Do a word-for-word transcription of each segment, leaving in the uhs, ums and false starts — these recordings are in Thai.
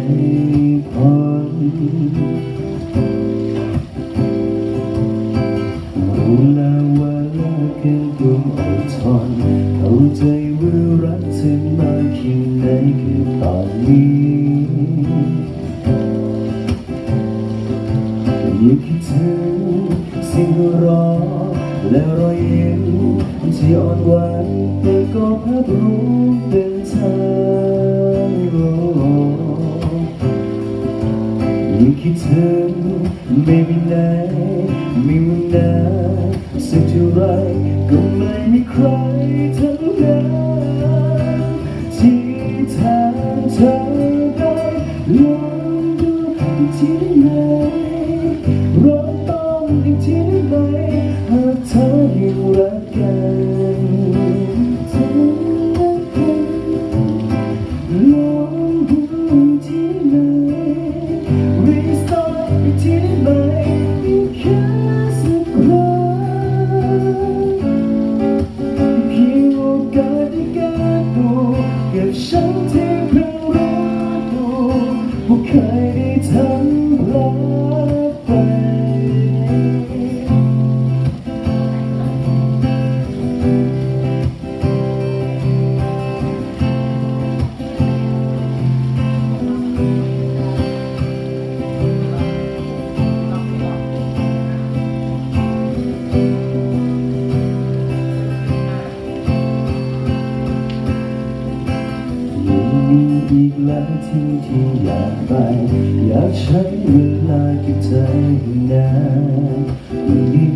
พ้นรู้แล้วว่าเลิกกันต้องอดทนเข้าใจว่ารักเธอมากเพียงไหนคือตอนนี้อยากคิดถึงเสียงหัวเราะและรอยยิ้มที่อ่อนหวานแต่ก็ภาพรวมเป็นเธอยิ่งคิดถึงไม่มีไหนไม่มีไหนสักเท่าไรก็ไม่มีใครทั้งนั้นที่แทนเธอได้ลองดูที่ไหนเราต้องอีกที่ได้ไหมหากเธอยังรักกันลองดูที่ไหน restart อีกที่ได้ไหมอีกแค่สักครั้งเพียงโอกาสได้แก้ตัวกับฉันที่เพิ่งรู้ตัวว่าเคยได้ทำพลาดไปอีกหลายที่ที่อยากไปอยากใช้เวลากับเธอให้นานกว่านี้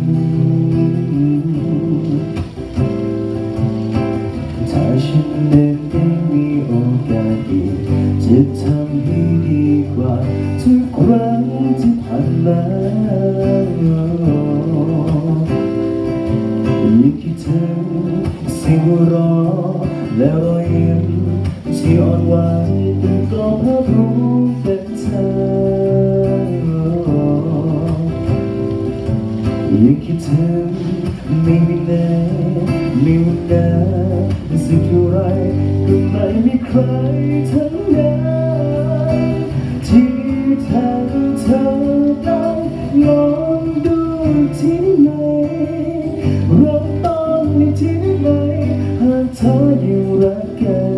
ถ้าฉันเองได้มีโอกาสอีกจะทำให้ดีกว่าทุกครั้งที่ผ่านมายิ่งคิดถึงเสียงหัวเราะและรอยยิ้มที่อ่อนหวานแต่ก็ภาพรวมเป็นเธอยิ่งคิดถึงไม่มีแน่ไม่มีแน่สักเท่าไรก็ไม่มีใครทั้งนั้นที่แทนเธอได้ลองดูที่ไหนเราต้องมีที่ไหนหากเธอยังรักกัน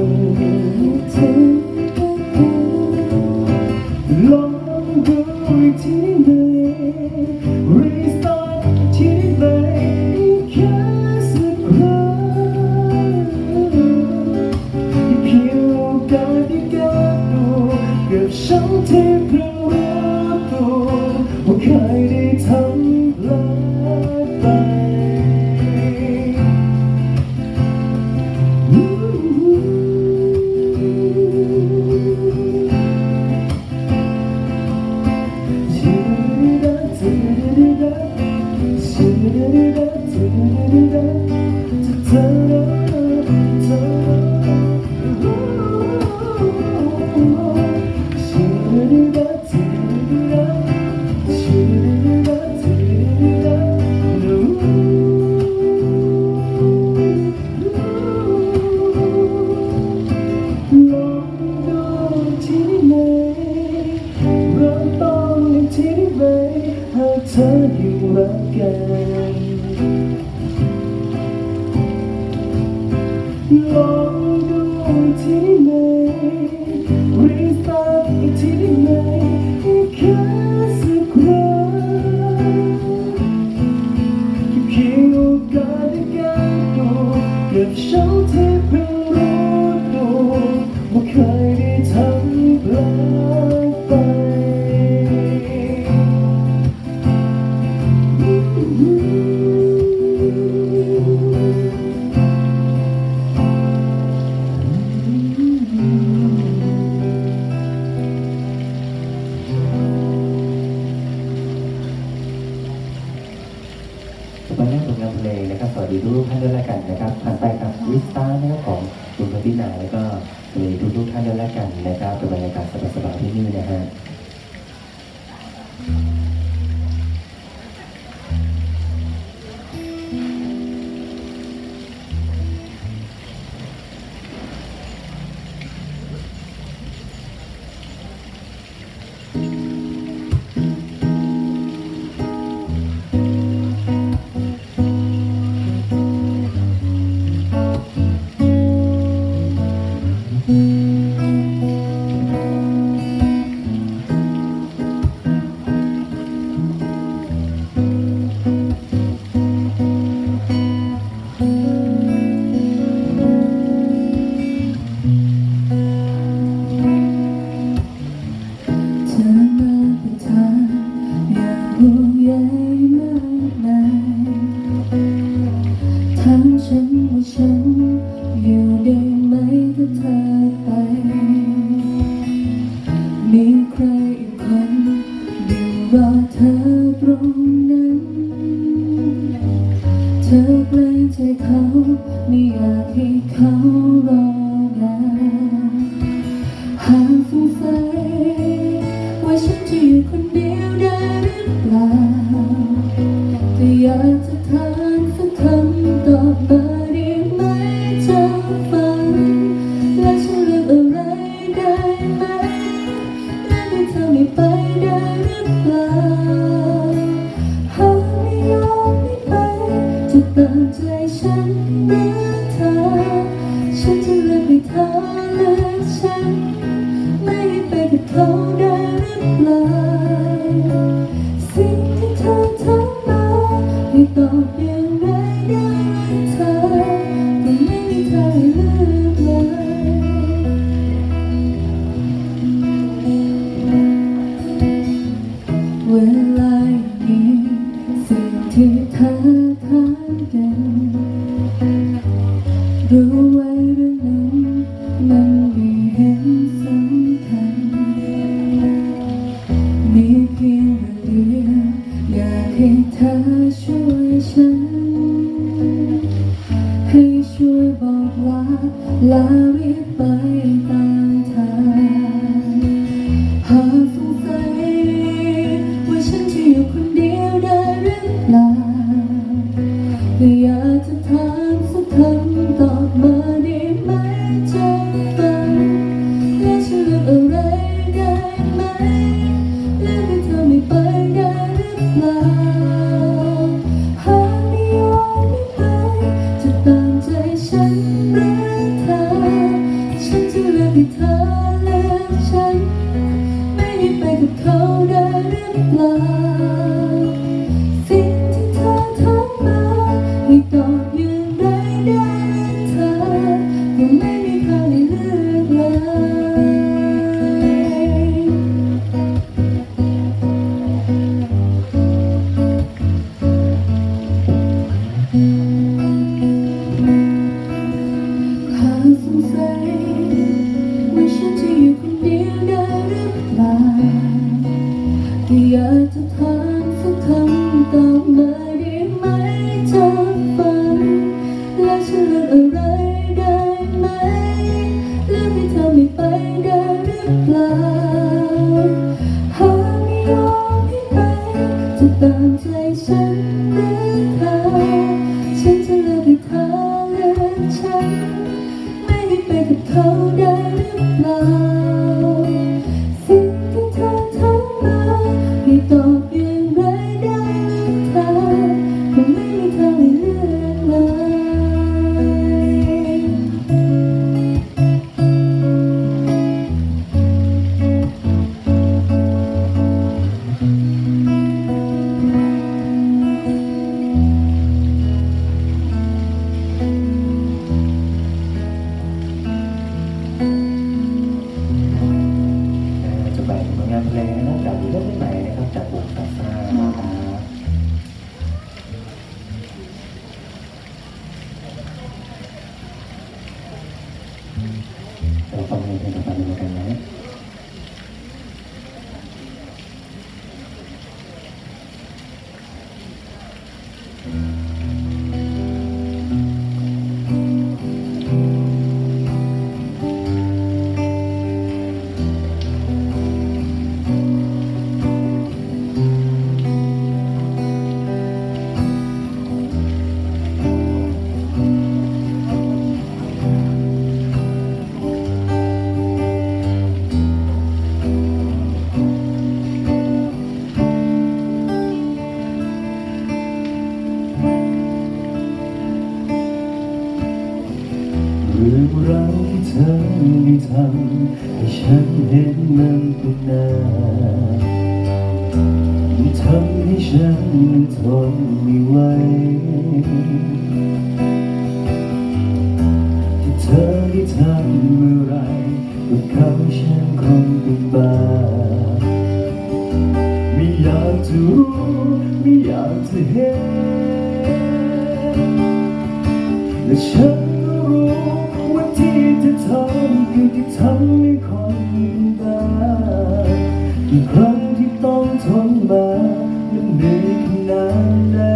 ลองดูที่ไหน restart ที่ไหนแค่สักครั้งเพียงโอกาสได้แก้ตัวกับฉันที่เพิ่งรู้ตัวว่าเคยได้ทำพลาดไปเธอยังรักกันลองดูที่ไหน restart อีกที่ได้ไหมอีกแค่สักครั้งเพียงโอกาสได้แก้ตัวกับฉันที่เพิ่งรู้ตัวว่าเคยได้ทำพลาดไปมาเล่นผลงานเพลงนะครับสวัสดีทุกท่านด้วยแล้วกันนะครับผ่านไปกับวิสตาร์นะครับของคุณพัฒนาแล้วก็สวัสดีทุกทุกท่านด้วยแล้วกันนะครับเป็นบรรยากาศสบายๆที่นี่นะฮะห่วงใยมากมายถามฉันว่าฉันอยู่ได้ไหมถ้าเธอไปมีใครอีกคนอยู่รอเธอตรงนั้นเธอเกรงใจเขาไม่อยากให้เขารอนานหากสงสัยว่าฉันจะอยู่คนเดียวได้หรือเปล่าแต่อยากจะถามสักคำตอบมาได้ไหมจะฟังและฉันเลือกอะไรได้ไหมและให้เธอไม่ไปได้หรือเปล่าหากไม่ยอมไม่ไปจะตามใจฉันหรือเธอฉันจะเลือกให้เธอเลือกฉันไม่ให้ไปกับเขาได้หรือเปล่าสิ่งที่เธอถามมาให้ตอบอย่างไรได้เธอก็ไม่มีทางเลือกเลยเวลาอย่างนี้สิ่งที่เธอถามกันรู้ไว้เรื่องนั้นมันไม่เห็นสำคัญมีเพียงเรื่องเดียวอยากให้เธอช่วยฉันให้ช่วยบอกลาลาวิไปตามทางหากสงสัยว่าฉันจะอยู่คนเดียวได้หรือเปล่าก็อยากจะถามสักคำตอบมาได้ไหมจะฟังและฉันเลือกอะไรได้ไหมเลือกให้เธอไม่ไปได้หรือเปล่าหากไม่ยอมไม่ไปจะตามใจฉันหรือเธอฉันจะเลือกให้เธอเลือกฉันไม่ให้ไปกับเขาได้หรือเปล่าสิ่งที่เธอถามมาให้ตอบอย่างไรได้เธอยังไม่มีทางให้เลือกเลยหากสงสัยว่าฉันจะอยู่คนเดียวได้หรือเปล่าก็อยากจะถามสักคำตอบมาได้ไหมจะฟังและฉันเลือกอะไรได้ไหมเลือกให้เธอไม่ไปได้หรือเปล่าหากไม่ยอมให้ไปจะตามใจฉันหรือเธอฉันจะเลือกให้เธอเลือกฉันไม่ให้ไปกับเขาได้หรือเปล่าสิ่งที่เธอถามมาให้ตอบอย่างไรได้เธอคงไม่มีทางให้เลือกเลยจะแบ่งผลงานเพลงนะครับจากเรื่องไหนนะครับจากวงซาซ่านะครับเราฟังเพลงกันต่อไปเลยกันนะที่ทำให้ฉันเห็นมันตั้งนานมันทำให้ฉันทนไม่ไหวที่เธอได้ทำอะไรกับเขาฉันคงเป็นบ้าไม่อยากจะรู้ไม่อยากจะเห็นและฉันก็รู้ว่าที่เธอทำคือที่ทำให้คนเป็นบ้ากี่ครั้งที่ต้องทนมามันเหนื่อยขนาดไหน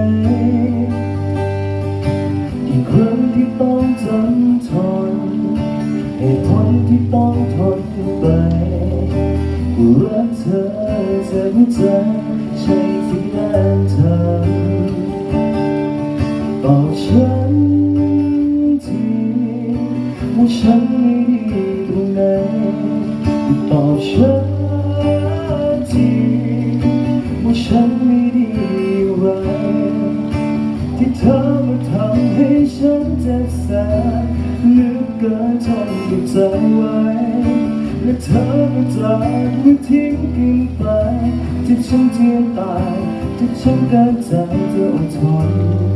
กี่ครั้งที่ต้องจำทนเหตุผลที่ต้องทนไปกูรักเธอจากหัวใจใช่ที่แรงทำบอกฉันทีว่าฉันไม่ดีตรงไหนบอกฉันทีว่าฉันไม่ดีอะไรที่เธอมาทำให้ฉันเจ็บแสบเหลือเกินทนเก็บใจไว้และเธอมาจากไม่ทิ้งกันไปที่ฉันเจียมตายที่ฉันเกินใจจะอดทน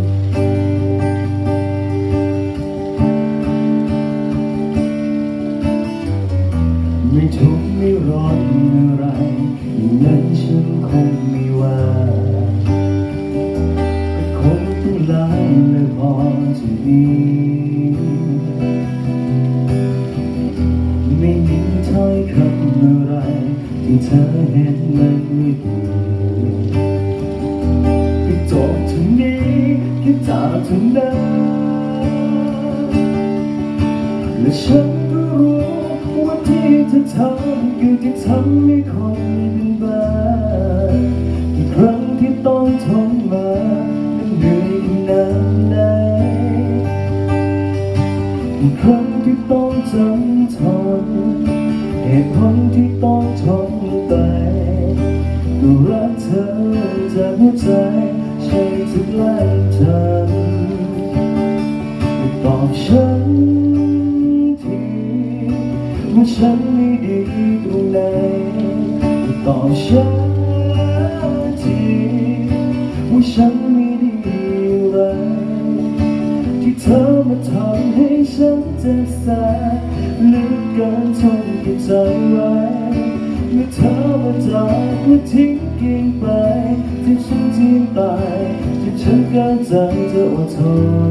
ไม่ทุกข์ไม่ร้อนอะไรอย่างนั้นฉันคงไม่ว่าแต่คงต้องลาและพอจะดีไม่มีถ้อยคำอะไรที่เธอเห็นมันไม่ดีแค่จบเท่านี้แค่จากเท่านั้นและฉันก็รู้ว่าที่เธอทำคือที่ทำให้คนเป็นบ้ากี่ครั้งที่ต้องทนมามันเหนื่อยขนาดไหนกี่ครั้งที่ต้องจำทนเหตุผลที่ต้องทนไปก็รักเธอจากหัวใจใช่จะแกล้งทำบอกฉันทีว่าฉันไม่ดีตรงไหนบอกฉันทีว่าฉันไม่ดีอะไรที่เธอมาทำให้ฉันเจ็บแสบเหลือเกินทนเก็บใจไว้เมื่อเธอมาจากเมื่อทิ้งกินไปที่ฉันทิ้งตายที่ฉันเกินใจจะอดทน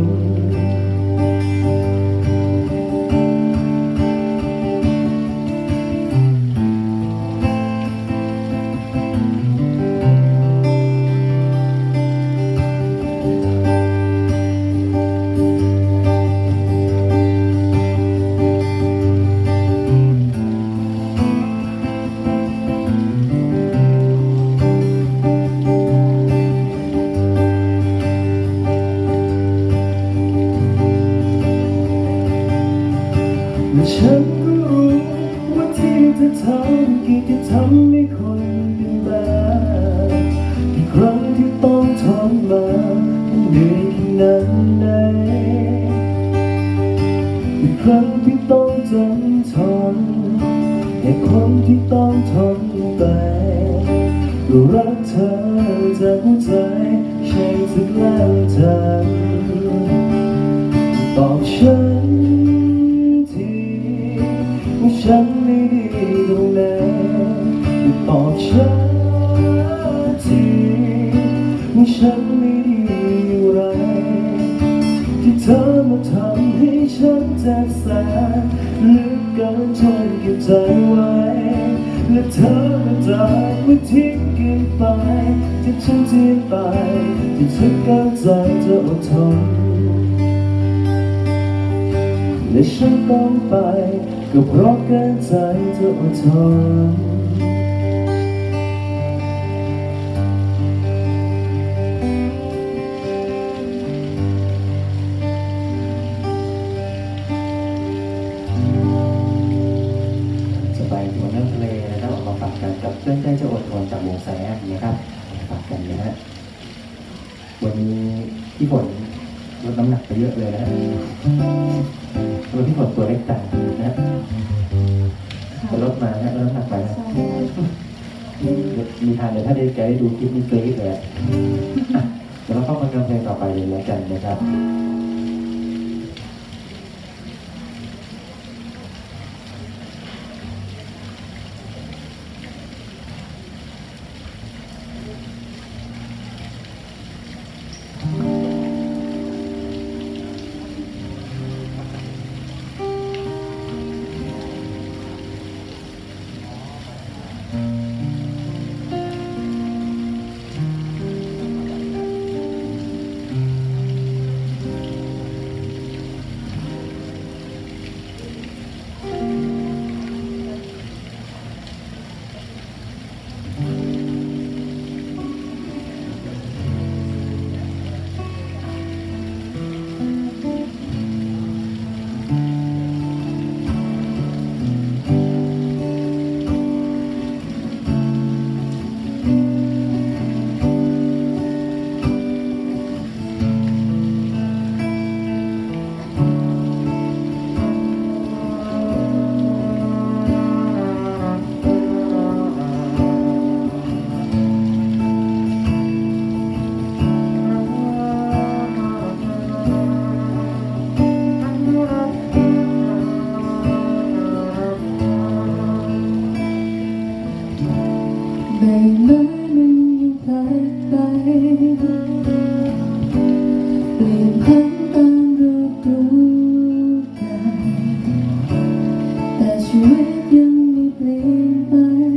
และฉันก็รู้ว่าที่เธอทำกี่ที่ทำให้คนเป็นบ้ากี่ครั้งที่ต้องทนมาเหนื่อยขนาดไหนกี่ครั้งที่ต้องจำทนเหตุผลที่ต้องทนไปก็รักเธอจากหัวใจใช่จะแกล้งทำบอกฉันว่าฉันไม่ดีตรงไหนบอกฉันทีว่าฉันไม่ดีอะไรที่เธอมาทำให้ฉันเจ็บแสบเหลือเกินทนเก็บใจไว้และเธอมาจากไม่ทิ้งกันไปที่ฉันเจียมตายที่ฉันเกินใจจะอดทนและฉันต้องไปก็เพราะเกินใจจะอดทนจะไปบนน้ำทะเลนะครับออกมาฝากกันกับเพื่อนใจจะอดทนจากวงแสบนะครับฝากกันนะฮะวันนี้พี่ฝนลดน้ำหนักไปเยอะเลยนะฮะวันที่ฝนตัวเล็กแต่นะมาเนี่ยลดน้ำหนักไปนะมีทางเดี๋ยวถ้าได้แกได้ดูคลิปนี้กรี๊ดเลยเดี๋ยวเราเข้ามาฟังเพลงต่อไปเลยแล้วกันนะครับใบไม้มันยังพลัดไปเปลี่ยนพันตามฤดูกาลแต่ชีวิตยังไม่เปลี่ยนไป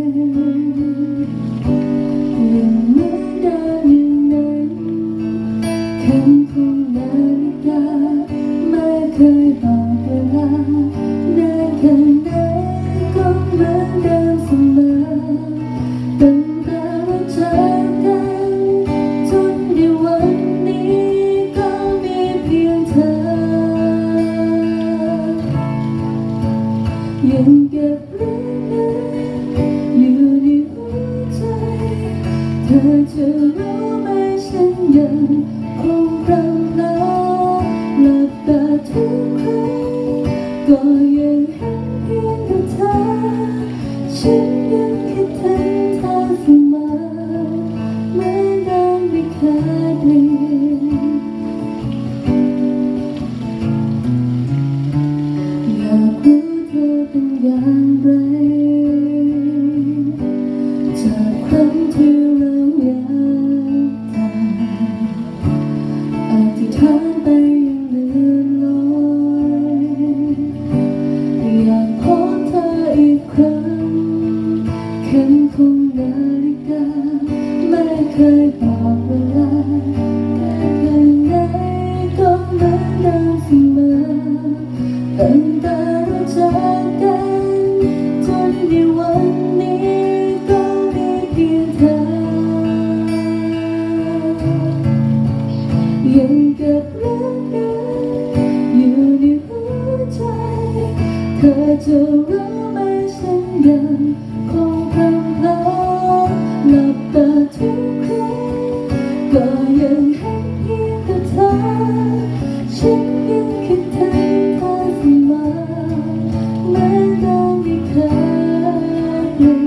ยังเหมือนเดิมอย่างนั้นคำของนาฬิกาไม่เคยบอกเวลานานแค่ไหนก็เหมือนเดิมเสมอตั้งแต่เราเจอกันจนในวันนี้ก็มีเพียงเธอยังเก็บเรื่องนั้นอยู่ในหัวใจเธอจะรู้ไหมฉันยังคงรำลาหลับตาทุกครั้งก็ยังเห็นเพียงแต่เธอฉันยังคิดถึงเธอเสมอเหมือนเดิมไม่เคยเปลี่ยนอยากรู้เธอเป็นอย่างไรจากครั้งที่เราอยากได้อธิษฐานไปยังเลื่อนลอยอยากพบเธออีกครั้งเข็มของนาฬิกาไม่เคยบอกเวลาแต่เพียงไหนก็เหมือนเดิมเสมอตั้งแต่เราเจอกันจนในวันนี้ก็มีเพียงเธอยังเก็บเรื่องนั้นอยู่ในหัวใจเธอจะรู้ไหมฉันยังคงพลังพลาหลับตาทุกครั้งก็ยังเห็นเพียงแต่เธอฉันยังคิดถึงเธอเสมอเหมือนเดิมไม่เคยเปลี่ย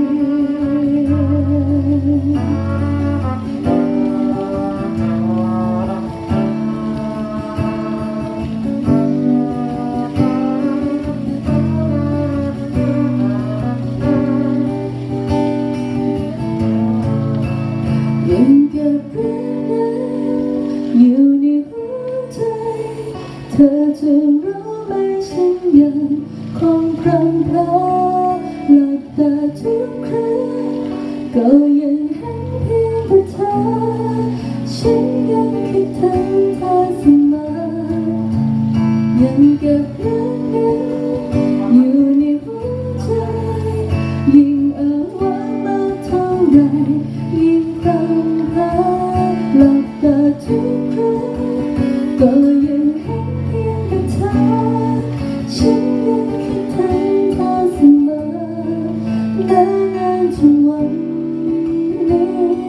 นยังเก็บเรื่องนั้นอยู่ในหัวใจเธอจะรู้ไหมฉันยังคงพรำพลาหลับตาทุกครั้งก็ยังเห็นเพียงแต่เธอฉันยังคิดถึงเธอเสมอยังเก็บเรื่องนั้นอยู่ในหัวใจยิ่งอ้างว้างมากเท่าใดยิ่งพรำพลาหลับตาทุกครั้งก็ยังเห็นเพียงแต่เธอฉันยังคิดถึงเธอเสมอและนานจนวันนี้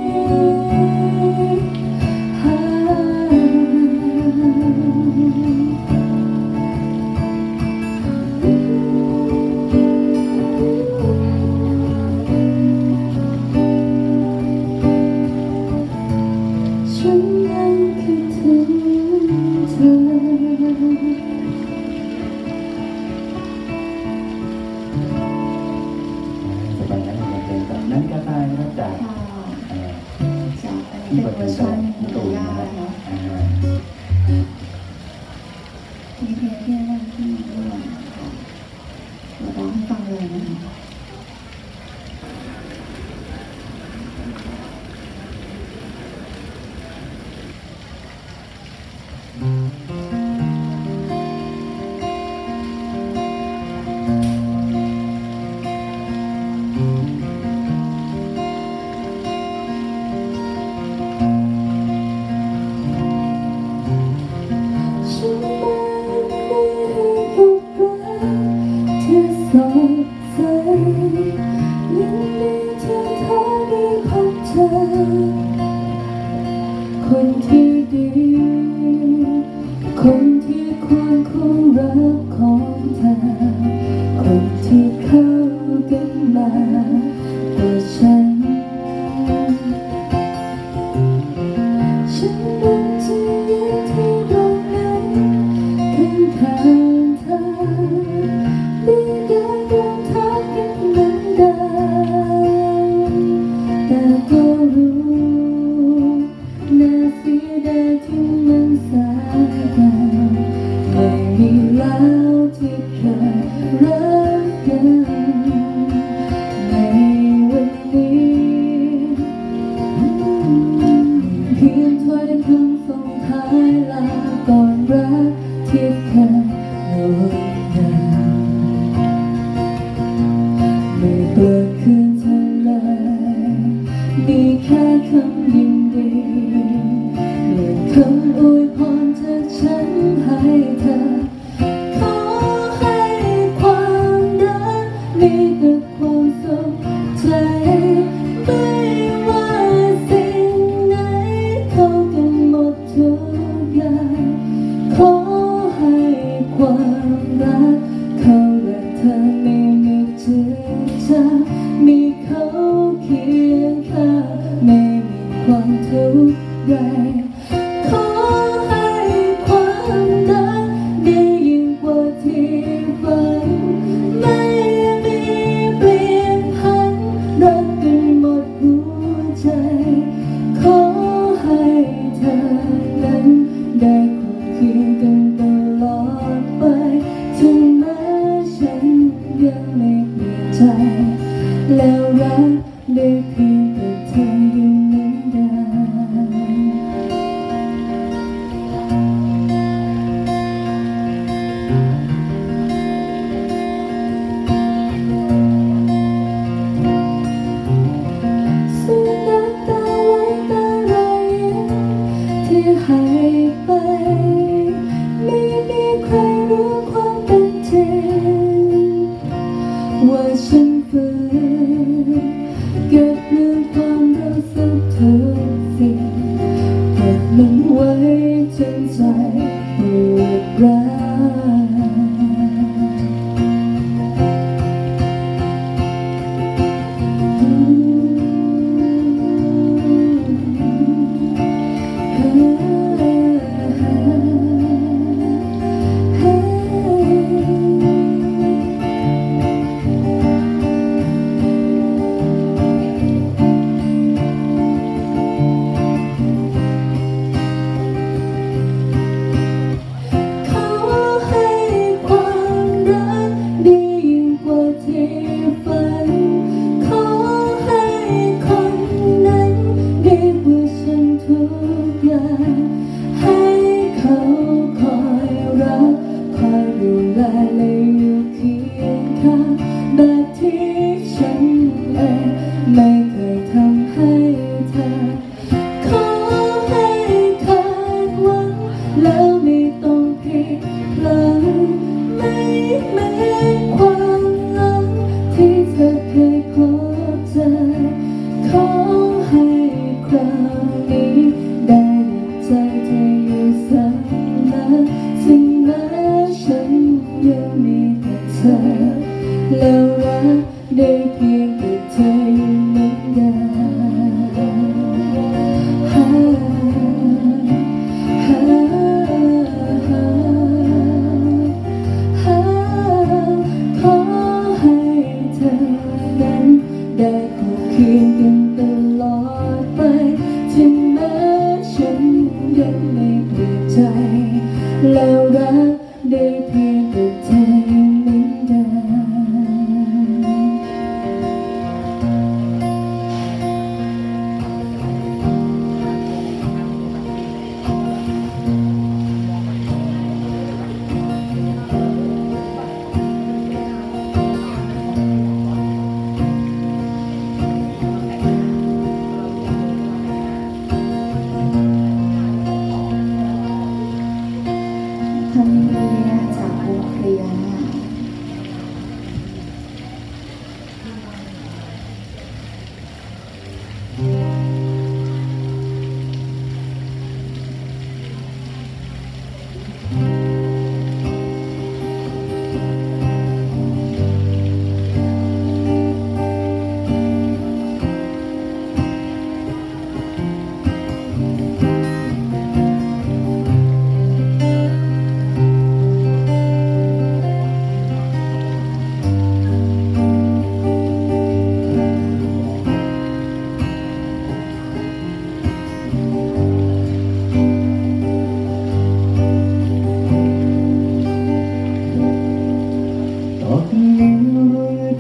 หาที่บทเพลงของตูนนะครับอ่ามีเพลงที่นั่นที่ด้วยเราร้องให้ฟังเลยนะคะสดใสยินดีที่เธอได้พบเจอคนที่ดีคนที่ควรคู่รักของเธอคนที่เข้ากันมาตัวฉันฉันรักจะยืนที่ตรงนั้นข้างๆเธอมีการเดินทางกันเหมือนเดิมแต่ก็รู้น่าเสียดายที่มันสายเกินไม่มีแล้วที่เคยรักกันในวันนี้เพียงถ้อยคำส่งท้ายลาก่อนรักที่เคยงดงามไม่เปิดคืนเธอเลยมีแค่คำยินดีและคำอวยพรจากฉันให้เธอขอให้ความรักมีแต่ความสุขใจไม่ว่าสิ่งไหนเข้ากันหมดทุกอย่างขอให้ความรักเขาและเธอไม่มีจืดจางมีเขาเคียงข้างไม่มีความทุกข์ใดขอให้ความรักดียิ่งกว่าที่ฝันไม่มีเปลี่ยนผันรักกันหมดหัวใจขอให้เธอนั้นได้ควบคุมกันตลอดไปถึงแม้ฉันยังไม่เปลี่ยนใจแล้วรักได้เพียงแต่เธออยู่เหมือนเดิมสุนัขตาไว้ตาไรที่หายไปไม่มีใครรู้ความเป็นจริงว่าฉันฝืนเก็บเรื่องความรู้สึกทุกสิ่งเก็บมันไว้จนใจปวดร้ไม่เคยทำให้เธอขอให้คาดหวังแล้วไม่ต้องผิดหวังไม่เหมือนความหลังที่เธอเคยพบเจอขอให้คราวนี้ได้ใจเธออยู่เสมอถึงแม้ฉันยังมีแต่เธอแล้วรักได้เพียงแต่เธออยู่เหมือนเดิมฮ่าฮ่าฮ่าฮ่าขอให้เธอนั้นได้คู่เคียงกันตลอดไปถึงแม้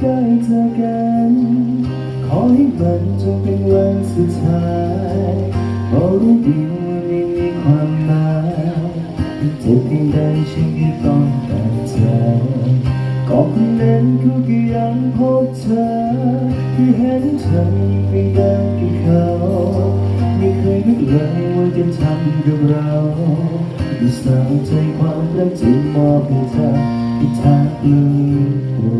ได้เจอกันขอให้มันจงเป็นวันสุดท้ายเพราะรู้ดีว่าไม่มีความหมายเจ็บเพียงใดฉันก็ต้องตัดใจก็คนนั้นเขาก็ยังพบเธอที่เห็นเธอไม่ได้กับเขาไม่เคยนึกเลยว่าจะทำกับเราอุตส่าห์ใจความรักที่มอบให้เธอที่ทักลืม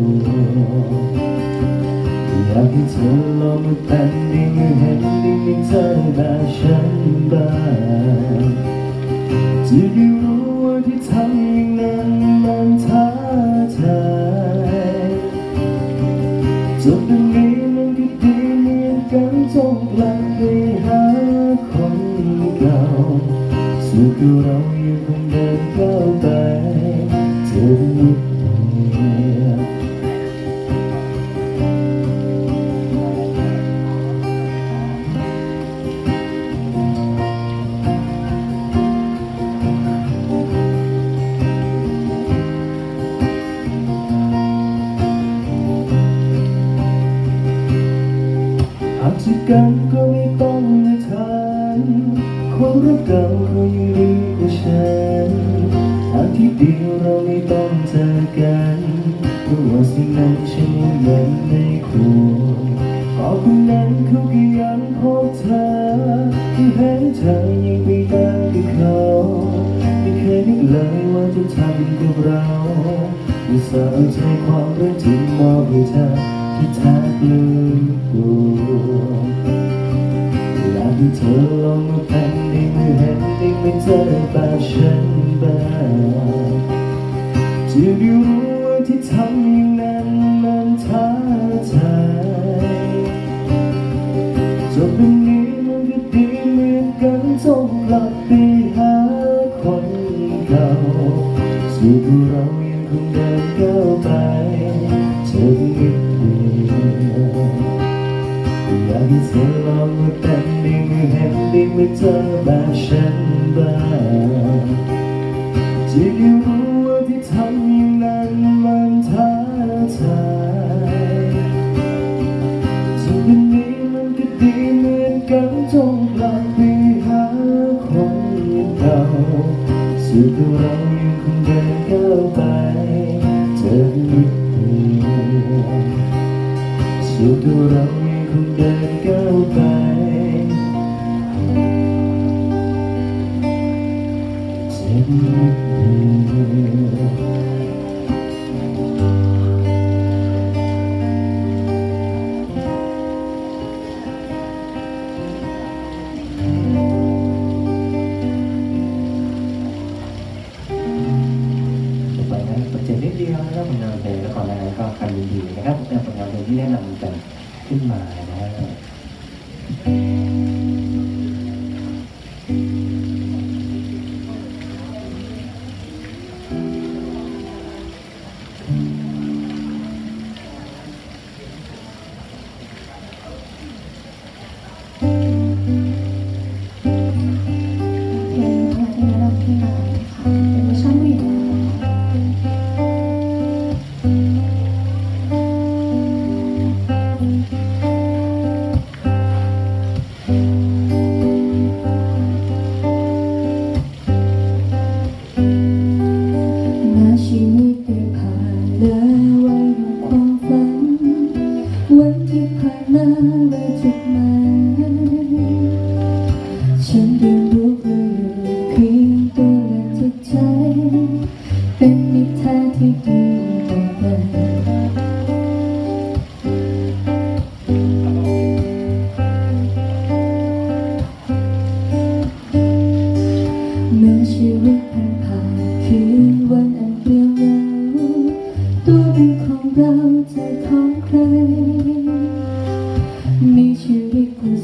อยากให้เธอลองมาเป็นได้เมื่อเห็นได้มีเธอแบบฉันบ้างจะได้รู้ว่าที่ทำอย่างนั้นมันท้าทายจนตรงนี้มันก็ดีเหมือนกันจงกลับไปหาคนเก่าสู่กับเรายังคงเดินก้าวไปเธอนิดเดียวหากจะกันก็ไม่ต้องมาทานคนรักเก่าเขายังดีกว่าฉันทางที่ดีเราไม่ต้องเจอกันเพราะว่าสิ่งนั้นฉันยังไม่ควรก็คนนั้นเขาก็ยังพบเธอที่เห็นเธอยังไม่ได้กับเขาไม่เคยนึกเลยว่าจะทำกับเราอุตส่าห์ใจความรักที่มอบให้เธอที่แท้ลืมตัวอยากให้เธอลองมาเป็นได้เมื่อเห็นได้ไม่เจอแบบฉันบ้างจะได้รู้ว่าที่ทำอย่างนั้นมันท้าทายจบวันนี้มันก็ดีเหมือนกันจงกลับไปหาคนเก่าสู่กับเรายังคงเดินก้าวไปเธอนิดเดียวอยากให้เธอลองมาเป็นได้เมื่อเห็นได้เมื่อเจอแบบฉันบ้างจะได้รู้ว่าที่ทำอย่างนั้นมันท้าทายจนวันนี้มันก็ดีเหมือนกันจงกลับไปหาคนเก่าสู่กับเรายังคงเดินก้าวไปเธอนิดเดียวสู่กับเรายังคงเดินก้าวไปเธอนิดเดียวไปนะปัจจัยนิดเดียวนะครับผลงานเพลงแล้วก่อนหน้านั้นก็คันดีๆนะครับเป็นผลงานเพลงที่แนะนำกันขึ้นมานะฮะเพลงนะคะที่ได้รับขึ้นมาค่ะเป็นเวอร์ชันผู้หญิงแม้ชีวิตได้ผ่านเลยวัยของความฝันวันที่ผ่านมาและจุดหมายฉันเรียนรู้เพื่ออยู่เพียงตัวและจิตใจเป็นมิตรแท้ที่ดีต่อกันแม้ชีวิตผ่านผ่านคืนวันอันเปลี่ยวเหงาตัวเป็นของเราใจของใครมีชีวิตคน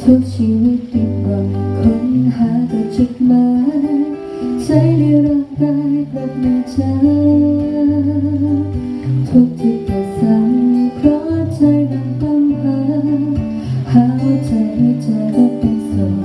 ทุกชีวิตดิ้นรนค้นหาแต่จุดหมายใจในร่างกายกลับไม่เจอทุกที่กระสังเพราะใจนั้นตามหาหาหัวใจให้เจอก็เป็นโสด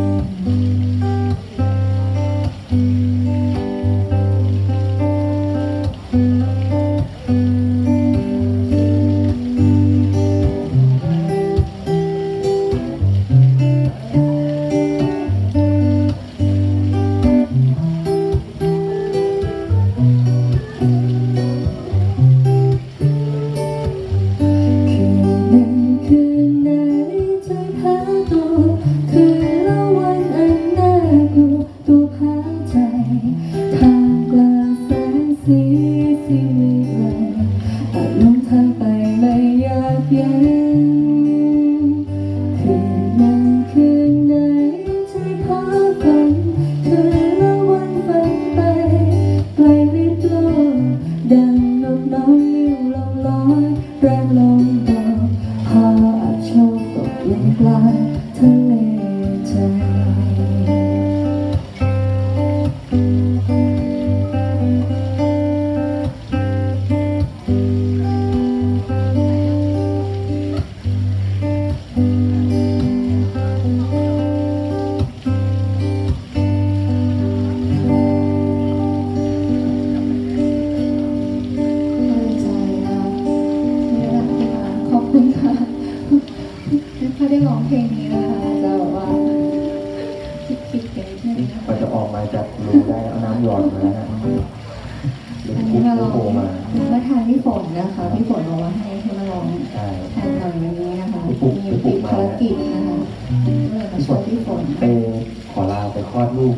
ถ้าได้ร้องเพลงนี้นะคะจะแบบว่าคิดๆไปนิดนึงกว่าจะออกมาจากรูได้เอาน้ำหยอดมาแล้วนะอันนี้มาลองมาทานพี่ฝนนะคะพี่ฝนบอกว่าให้ให้มาลองทานหน่อยวันนี้นะคะมีติดภารกิจนะคะเลยมาช่วยพี่ฝนไปขอลาไปคลอดลูก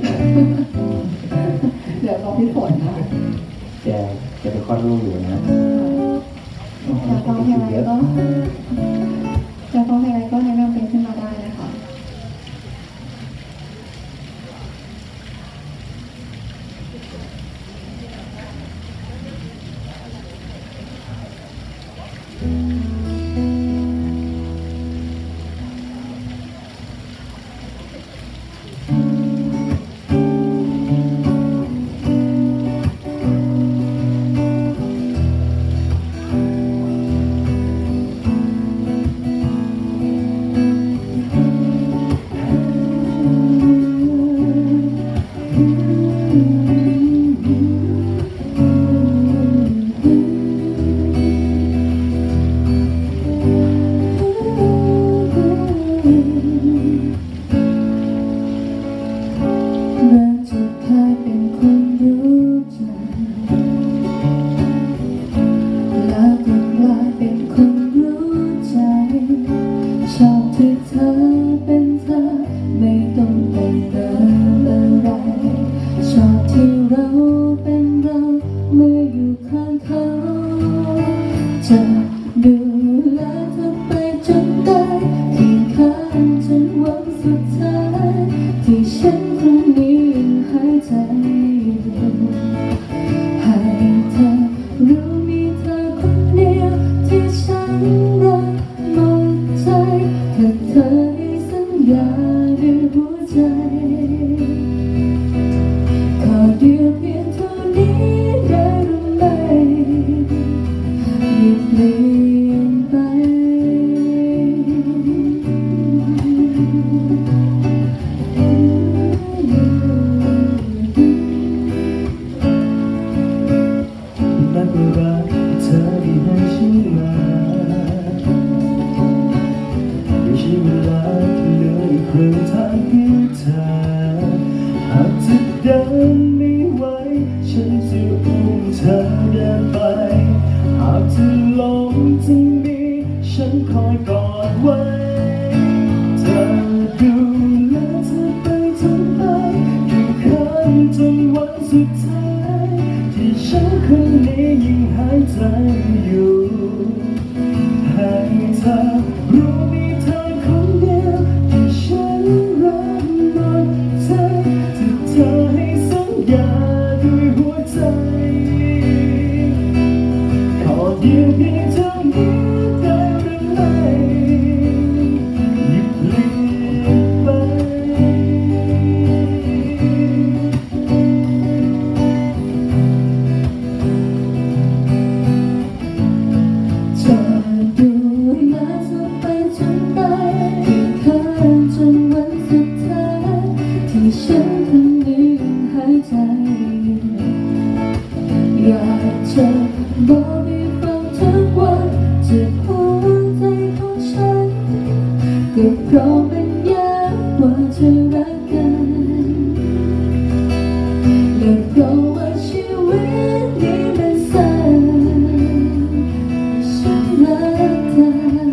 เดี๋ยวรอพี่ฝนนะแกจะไปคลอดลูกอยู่นะจะฟังเพลงอะไรก็จะฟังเพลงอะไรก็แนะนำเพลงขึ้นมาได้นะคะจะดูแลเธอไปจนได้เคียงข้างจนวันสุดท้ายที่ฉันคงนี้ยังหายใจอยู่ให้เธอรู้มีเธอคนเดียวที่ฉันรักหมดใจถ้าเธอให้สัญญาด้วยหัวใจขอเดียวเพียงเท่านี้ได้หรือไม่หยุดเปลี่ยนจ็บหัวใจของฉันก็เพราะมันยากกว่าจะรักกันและเพราะว่าชีวิตนี้มันสั้นฉันรักเธอ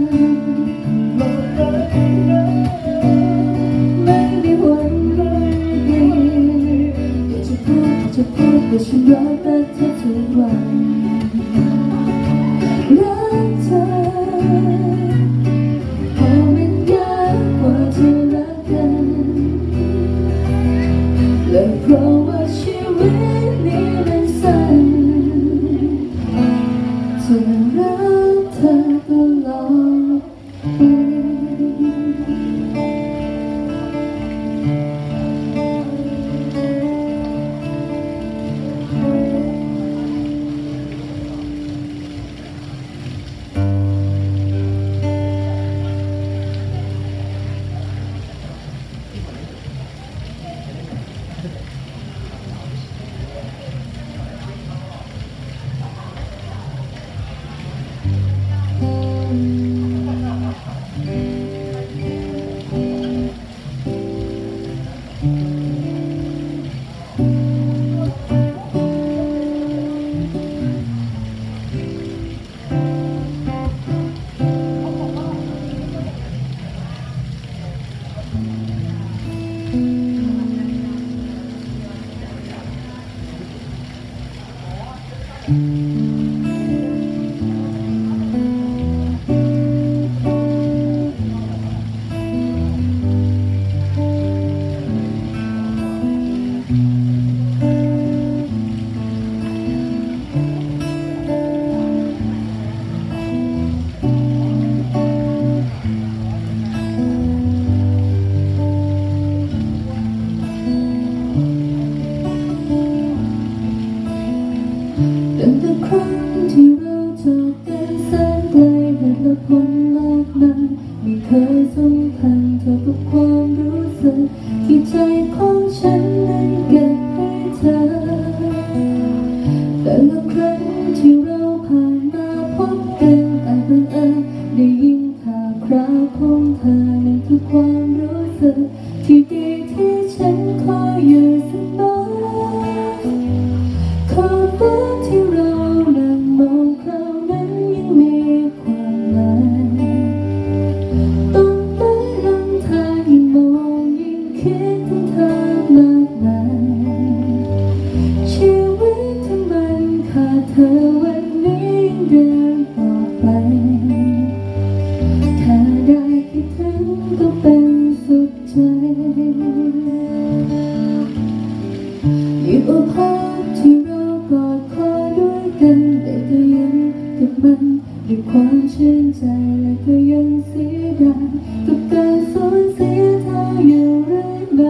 ไม่มีวันดีอยากจะพูดอยากจะพูดว่าฉันรักรักเธอทุกวันรักเธอเพราะมันยากกว่าจะรักกันและเพราะว่าชีวิตนี้มันสั้นจะรักเธอตลอดไปตั้งแต่ครั้งที่เราจากกันแสนไกลเหตุและผลมากมายไม่เคยสัมพันธ์เท่ากับความรู้สึกที่ใจของฉันนั้นเก็บให้เธอแต่ละครั้งที่เราผ่านมาพบกันอาจบังเอิญได้ยินข่าวคราวของเธอนั่นคือความรู้สึกที่ดีที่ฉันคอยอยู่เสมอขอบฟ้าที่เรานั่งมองคราวนั้นยังมีความหมายต้นไม้ลำธารยิ่งมองยิ่งคิดถึงเธอมากมายชีวิตที่มันขาดเธอวันนี้ยังเดินต่อไปแค่ได้คิดถึงก็เป็นสุขใจหยิบเอาภาพที่เรากอดคอด้วยกันแต่ก็ยังกับมันด้วยความชื่นใจและก็ยังเสียดายกับการสูญเสียเธออยู่เรื่อยมา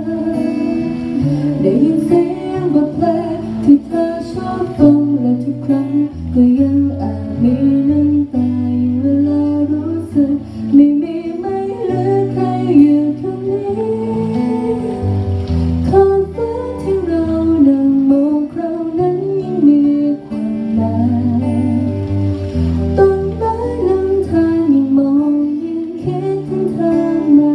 ได้ยินเสียงบทเพลงที่เธอชอบฟังและทุกครั้งก็ยังอาจมีน้ำตาอยู่เวลารู้สึกไม่มีไม่เหลือใครอยู่ตรงนี้ขอบฟ้าที่เรานั่งมองคราวนั้นยังมีความหมายต้นไม้ลำธารยิ่งมองยิ่งคิดถึงเธอมา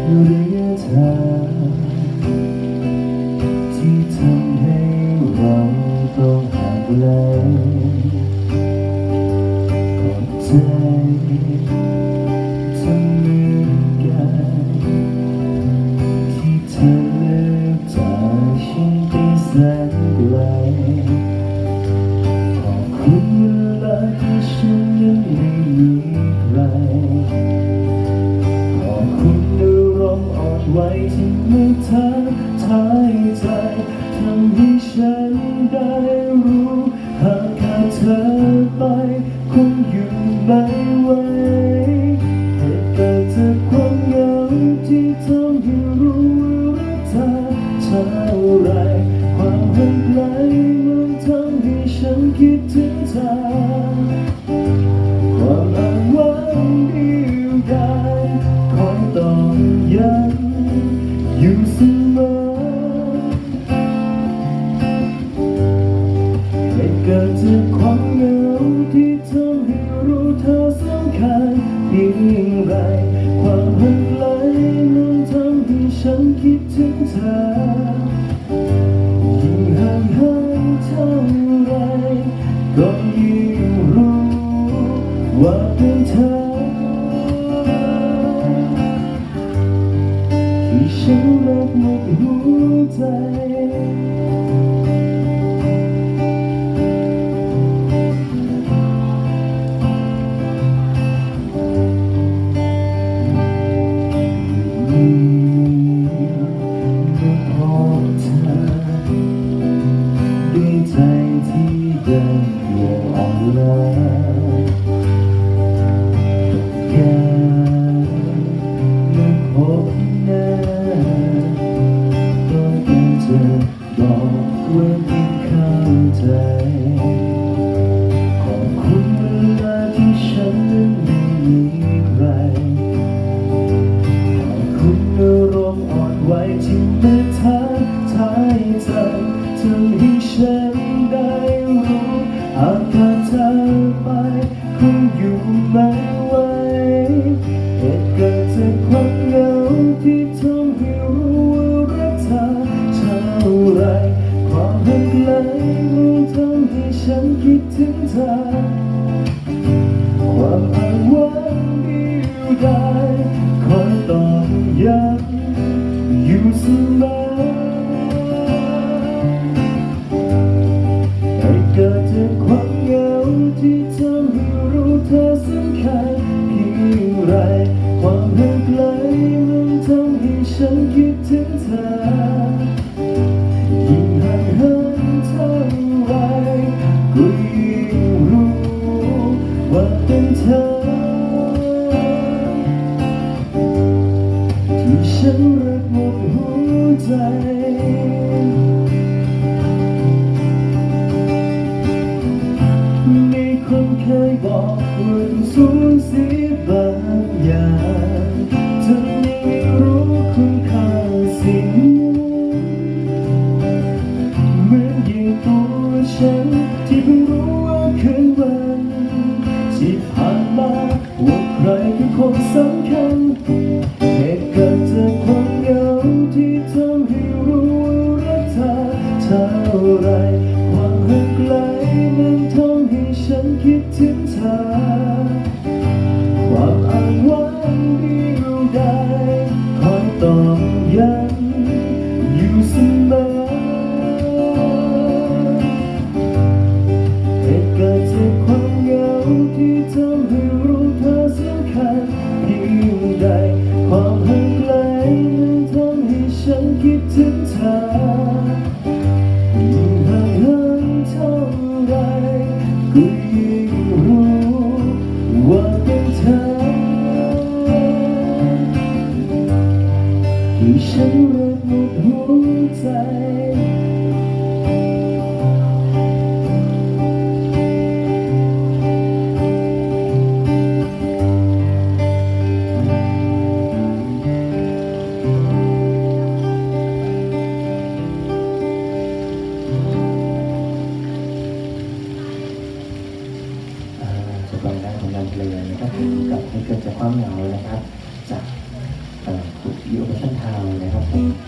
ระยะทางที่ทำให้เราต้องห่างไกลขอบใจทำเหมือนกันที่เธอเลือกจากฉันไปแสนไกลขอบคุณเวลาที่ฉันนั้นไม่มีใครขอบคุณอารมณ์อ่อนไหวที่ไม่ท้าทายใจทำให้ฉันได้รู้หากขาดเธอไปคงอยู่ไม่ไหวเหตุเกิดจากความเหงาที่ทำให้รู้ว่ารักเธอเท่าไรความห่างไกลมันทำให้ฉันคิดถึงเธอความอ้างว้างเดียวดายคอยตอกย้ำอยู่เสมอเหตุเกิดจากความเหงาที่ทำให้รู้เธอสำคัญเพียงไรความห่างไกลมันทำให้ฉันคิดถึงเธอยิ่งห่างหายเท่าไรก็ยิ่งรู้ว่าเป็นเธอที่ฉันรักหมดหัวใจด้วยใจที่เดินเดี่ยวอ่อนล้าแค่เมื่อพบหน้าก็ต้องจะบอกว่าไม่เข้าใจขอบคุณเวลาที่ฉันนั้นไม่มีใครขอบคุณอารมณ์อ่อนไหวที่ไม่ท้าทายใจทำให้ฉันได้รู้หากขาดเธอไปคงอยู่ไม่ไหวเหตุเกิดจากความเหงาที่ทำให้รู้ว่ารักเธอเท่าไรความห่างไกลมันทำให้ฉันคิดถึงเธอความอ้างว้างเดียวดายคอยตอกย้ำอยู่เสมอเกิดจากความเหงาที่ทำให้รู้เธอสำคัญเพียงไรความห่างไกลมันทำให้ฉันคิดถึงเธอยิ่งห่างเหินเท่าไรก็ยิ่งรู้ว่าเป็นเธอที่ฉันรักหมดหัวใจเคยบอกว่าสูญเสียบางอย่างจนไม่รู้คุณค่าสิ่งเหมือนยิ่งตัวฉันที่เพิ่งรู้ว่าคืนวันที่ผ่านมาว่าใครคือคนสำคัญเหตุเกิดจากความเหงาที่ทำให้รู้ว่ารักเธอเท่าไรความห่างไกลมันทำให้ฉันคิดถึงเธอความอ้างว้างเดียวดายคอยตอกย้ำอยู่เสมอเหตุเกิดจากความเหงาที่ทำให้รู้เธอสำคัญเพียงใดความห่างไกลมันทำให้ฉันคิดถึงเธอยิ่งห่างเหินเท่าไรก็ยิ่งรู้ว่าเป็นเธอที่ฉันรักหมดหัวใจจะไปได้ของงานเพลงนะครับกับให้เกิดจากความเหงานะครับจากผู้ที่มชั่นทาวน์นะครับ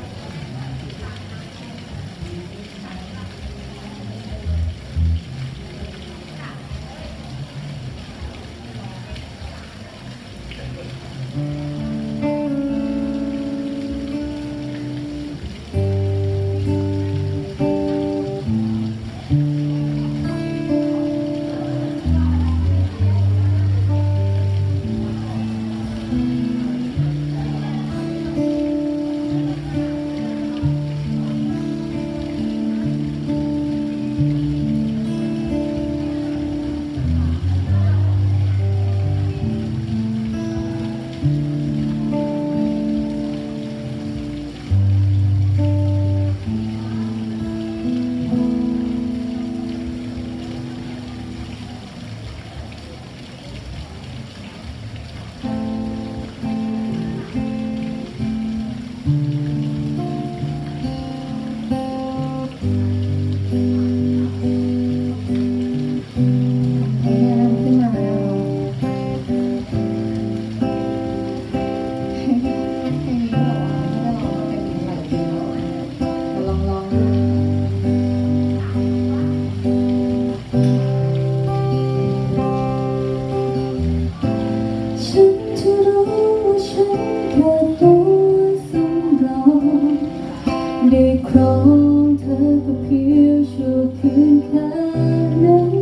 ได้ครองเธอก็เพียงชั่วคืนแค่นั้น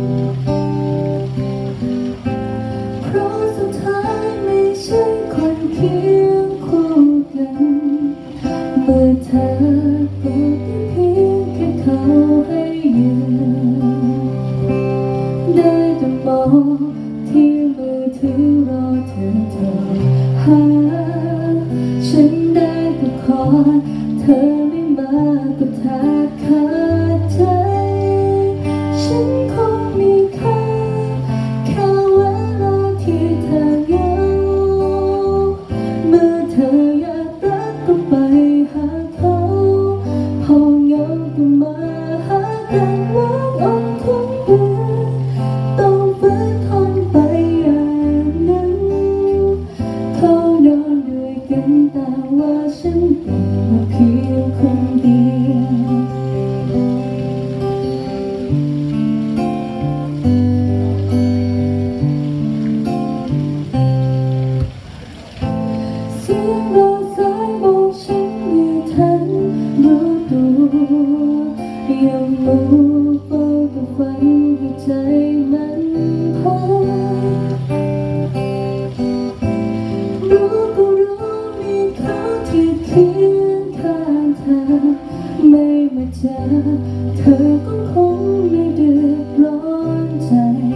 เพราะสุดท้ายไม่ใช่คนเคียงคู่กันเมื่อเธอก็เป็นเพียงแค่เขาให้ยืนได้แต่มองที่มือถือรอเธอโทรหาฉันได้แต่คอยเธอไม่มาก็แทบขาดใจฉันคงมีค่าแค่เวลาที่เธอเหงาเมื่อเธออยากรักก็ไปหาเขาพอเหงาก็มาหากันหวังอ้อนคงเบื่อต้องฝืนทนไปอย่างนั้นเขานอนด้วยกันแต่ว่าฉันเป็นเพียงคนเดียวเสียงรอสายบอกฉันไม่ทันรู้ตัวยังมัวเฝ้าแต่ฝันให้ใจมันพังรู้ก็รู้มีเขาที่เคียงข้างเธอไม่มาเจอเธอก็คงไม่เดือดร้อนใจ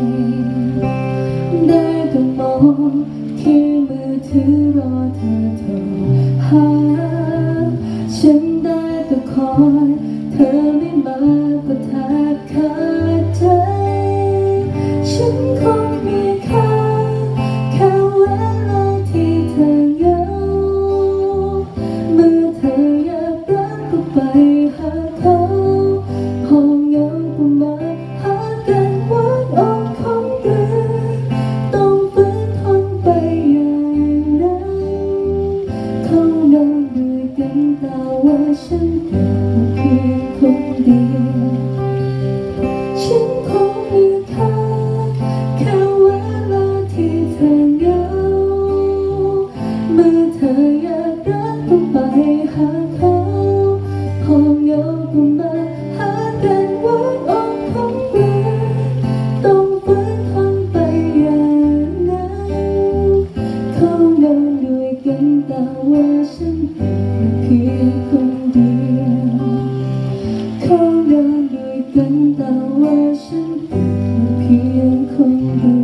ได้แต่มองที่มือถือรอเธอโทรหาฉันได้แต่คอยเธอไม่มาก็แทบขาดใจฉันคงมีค่าแค่เวลาที่เธอเหงาเมื่อเธออยากรักก็ไปหาเขาพอเหงาก็มาหากันหวังอ้อนคงเบื่อต้องฝืนทนไปอย่างนั้นเขานอนด้วยกันแต่ว่าฉันเป็นเพียงคนเดียวฉันคงมีค่าแค่เวลาที่เธอเหงาเมื่อเธออยากรักก็ไปหาเขาพอเหงาก็มาหากันหวังอ้อนคงเบื่อต้องฝืนทนไปอย่างนั้นเขานอนด้วยกันแต่ว่าฉันเป็นเพียงคนเดียวเขานอนด้วยกันแต่ว่าฉันเป็นเพียงคนเดียว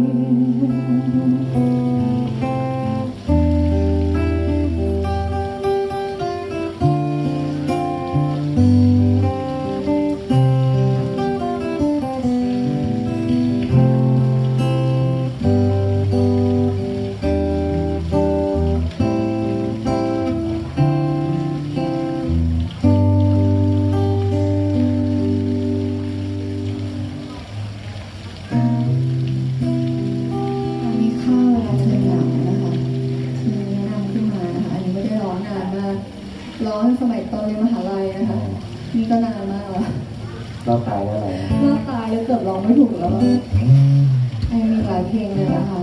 มาร้องสมัยตอนเรียนมหาลัยนะคะนี่ก็นานมากแล้วรอดตายแล้วอะไรรอดตายแล้วเกือบร้องไม่ถูกแล้วไอ้มีหลายเพลงเลยนะคะ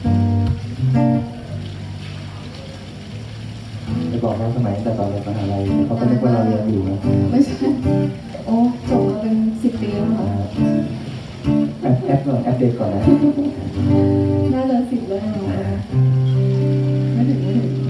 จะบอกว่าสมัยแต่ตอนเรียนมหาลัยเขาก็นึกว่าเราเรียนอยู่นะไม่ใช่โอ้จบมาเป็นสิบปีแล้วค่ะแอปแอปก่อนแอปเด็กก่อนนะน่าจะสิบแล้วนะไม่ถึงไม่ถึง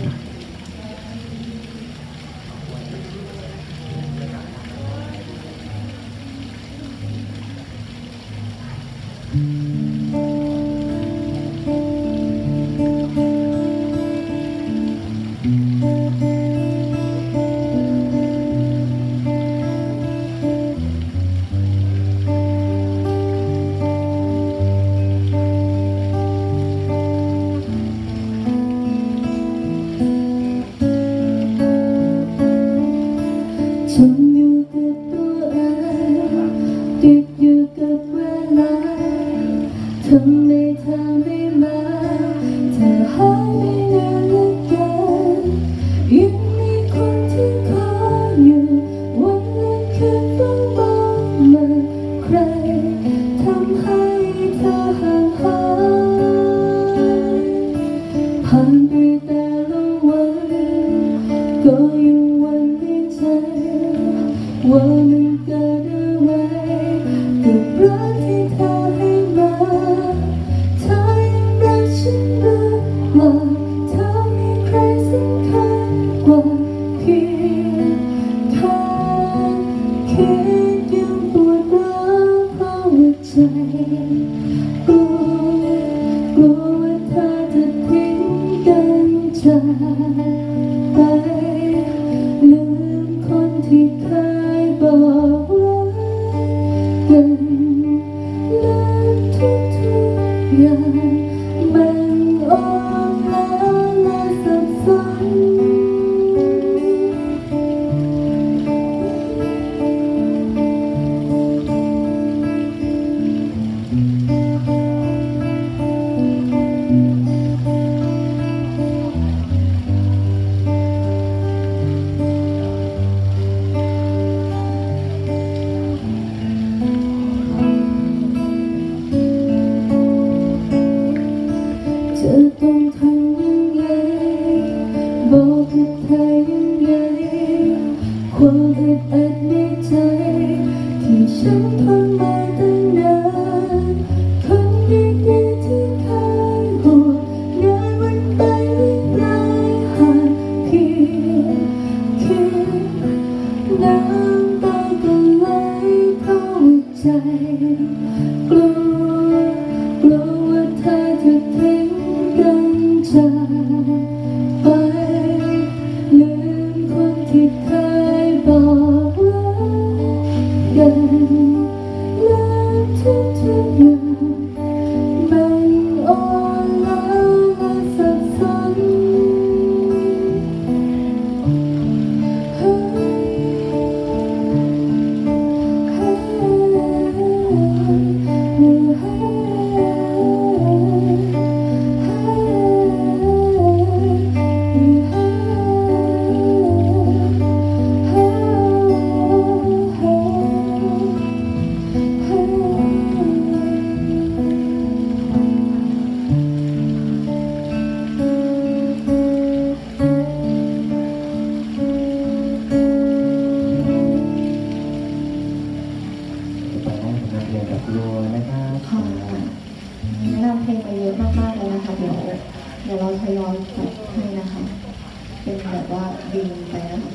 ฉันอยู่กับตัวเองติดอยู่กับเวลาทำไมเธอไม่มาเธอหายไปนานเหลือเกินยังมีคนที่คอยอยู่วันและคืนเฝ้ามองมาใครทำให้เธอห่างหายผ่านไปแต่ละวันก็ยังหวั่นในใจว่ามันเกิดอะไรกับรักที่เธอให้มาเธอยังรักฉันหรือเปล่าเธอมีใครสำคัญกว่าเพียงเธอคิดยังปวดร้าวเพราะว่าใจกลัวกลัวว่าเธอจะทิ้งกันจากไปลืมคนที่เคยบอกรักกันลืมทุกทุกอย่างมันอ่อนล้าและสับสนจะต้องทำยังไงบอกกับเธอยังไงความอึดอัดในใจที่ฉันทนมาตั้งนานคนดีๆที่เคยห่วงงานวันไปไม่ปลายห่างเพียงคิดน้ำตาก็ไหลเข้าใจกลัวกลัวว่าเธอจะทิ้งกันจากไปลืมคนที่เคยบอกรักกันลืมทุกทุกอย่างมันอ่อนล้าและสับสนเฮ้ไปนั่งทำงานเรียนกับครัวนะครับค่ะแนะนำเพลงมาเยอะมากๆเลยนะคะเดี๋ยวเดี๋ยวเราทยอยจัดให้นะคะเป็นแบบว่าดิงไปนะคะ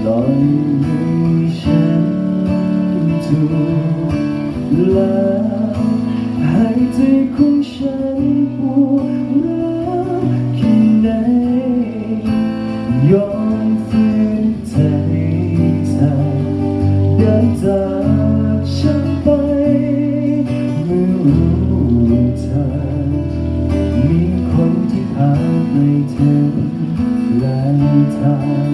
ลอยมือฉันถูกแล้วหายใจของฉันปวดร้าวแค่ไหนยอมฝืนใจเธอเดินจากฉันไปเมื่อรู้เธอมีคนที่พาไปถึงปลายทาง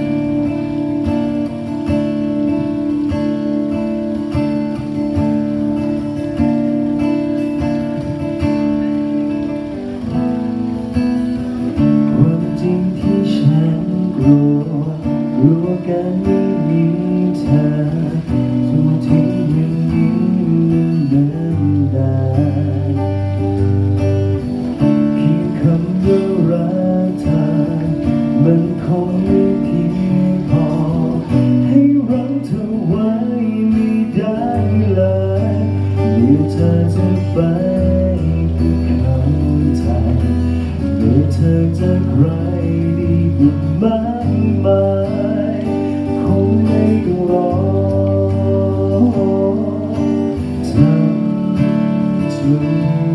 ความจริงที่ฉันกลัวกลัวการไม่มีเธอทุกทิ้งอย่างนี้เดินได้เพียงคำว่ารักเธอมันคงไม่เพียงพอให้รักเธอไว้ไม่ได้เลยเมื่อเธอจะไปก็เข้าใจเมื่อเธอจะใครดีกว่ามากมายคงไม่ต้องรอทำถูก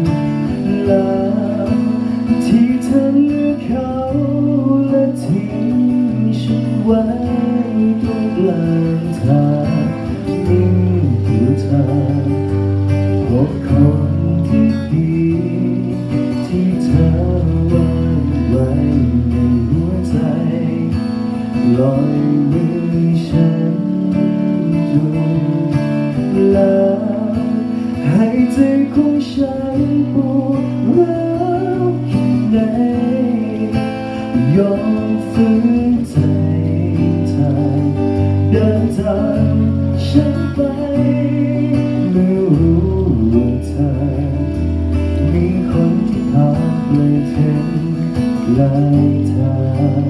แล้วที่เธอเลือกเขาและทิ้งฉันไว้ตรงกลางทางนิ่งตัวเธอพบคนที่ดีที่เธอวางไว้ในหัวใจลอยมือฉันดูแล้วหายใจของฉันปวดร้าวแค่ไหนยอมฝืนใจเธอเดินทางฉันไปเมื่อรู้ว่าเธอมีคนที่พาไปถึงปลายทาง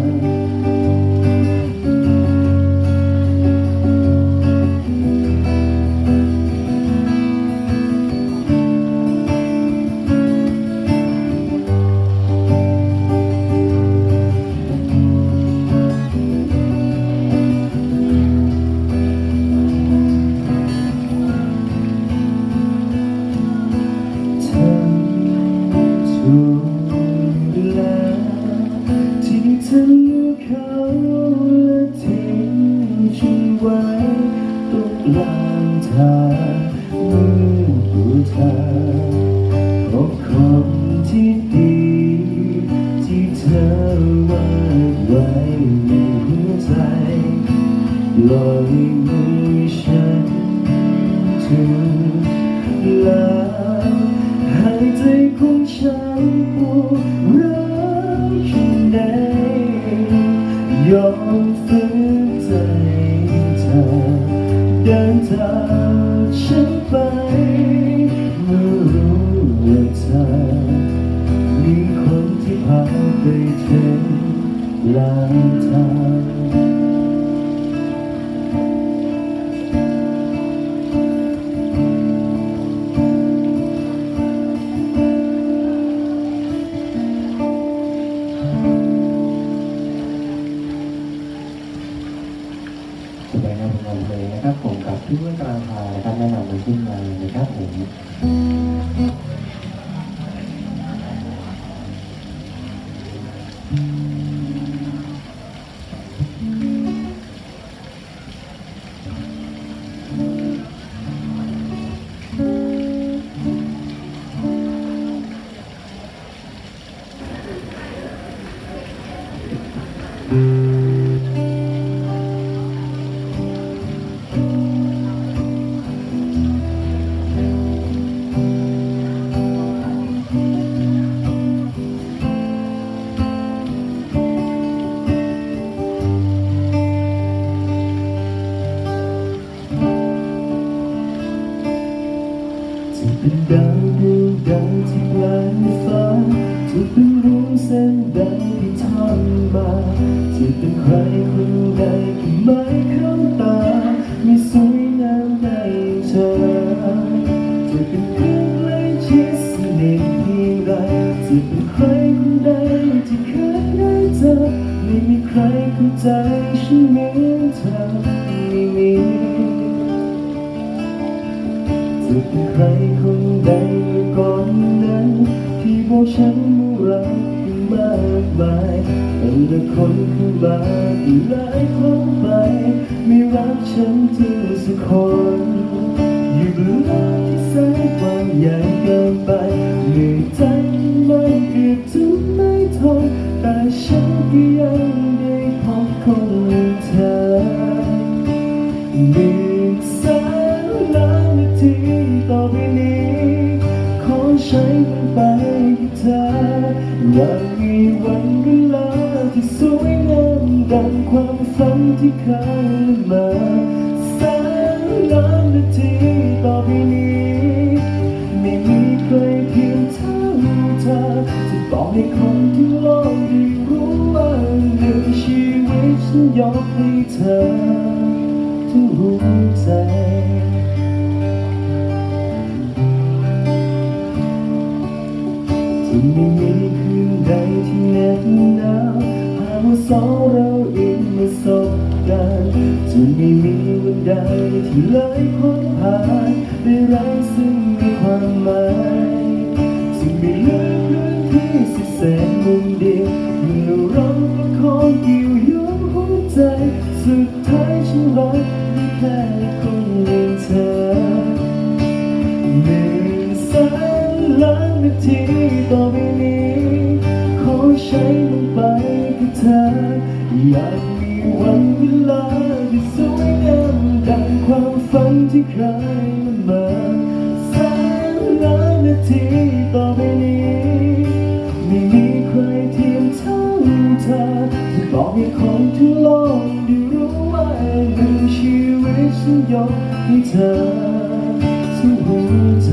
ถูกแล้วที่เธอเลือกเขาและทิ้งฉันไว้ตรงกลางทางเมื่อตัวเธอพบคนที่ดีที่เธอวางไว้ในหัวใจลอยมือฉันถึงแล้วหายใจของฉันปวดร้าวแค่ไหนยอมฝืนใจเธอเดินจากฉันไปเมื่อรู้ว่าเธอมีคนที่พาไปถึงปลายทางสบายนะผมเลยนะครับผมกับพี่เพื่อนกลางทางนะครับแนะนำมาขึ้นมานะครับผมเป็นดาวดวงใดที่ปลายฟ้าจะเป็นดวงเส้นใดที่ทอดมาจะเป็นใครคนใดที่ไม่เข้าตาไม่สวยงามได้เธอจะเป็นเพียงใกล้ชิดสนิทเพียงใดจะเป็นใครคนใดที่เคยได้เจอไม่มีใครเข้าใจใจฉันเหมือนเธอไม่มีจะเป็นใครคนใดเมื่อก่อนนั้นที่บอกฉันว่ารักกันมากมายแต่ละคนข้างบ้านหลายคนไปไม่รักฉันจริงสักคนอยู่บนโลกที่แสนกว้างใหญ่เกินไปเหนื่อยใจมันเกือบจะไม่ทนแต่ฉันก็ยังได้พบคนอย่างเธอหนึ่งแสนล้านนาทีต่อไปนี้ขอใช้มันไปกับเธออยากมีวันเวลาที่สวยงามดังความฝันที่เคยมาแสนล้านนาทีต่อไปนี้ไม่มีใครเพียงเท่าเธอจะบอกให้คนที่โลกได้รู้ว่าหนึ่งชีวิตฉันยกให้เธอทุกหัวใจที่ไม่มีคืนใดที่เหน็บหนาวหากว่าสองเราอีกมาสบกันจะไม่มีวันใดที่เลยพ้นผ่านได้ไร้ซึ่งมีความหมายสิ่งไม่เหลือพื้นที่สิแสนมุมเดียวเมื่อเราประคองเกี่ยวโยงหัวใจสุดท้ายฉันรักได้แค่คนอย่างเธอหนึ่งแสนล้านนาทีต่อไปนี้ขอใช้มันไปกับเธออยากมีวันเวลาที่สวยงามดังความฝันที่เคยมาแสนล้านนาทีต่อไปนี้ไม่มีใครเทียมเท่าเธอจะบอกให้คนทั้งโลกได้รู้ว่าหนึ่งชีวิตฉันยกให้เธอทุกหัวใจ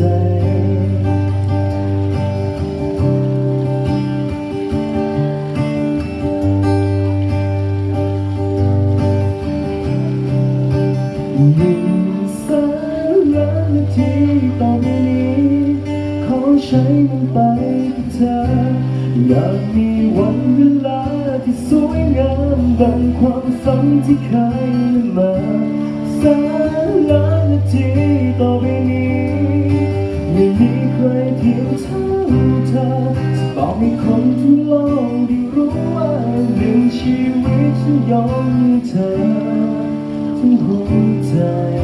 หนึ่งแสนล้านนาทีต่อไปนี้ขอใช้มันไปกับเธออยากมีวันเวลาที่สวยงามดังความฝันที่เคยมาแสนล้านนาทีต่อไปนี้ไม่มีใครเทียมเท่าเธอจะบอกให้คนทั้งโลกได้รู้ว่าหนึ่งชีวิตฉันยอมให้เธอทั้งหัวใจ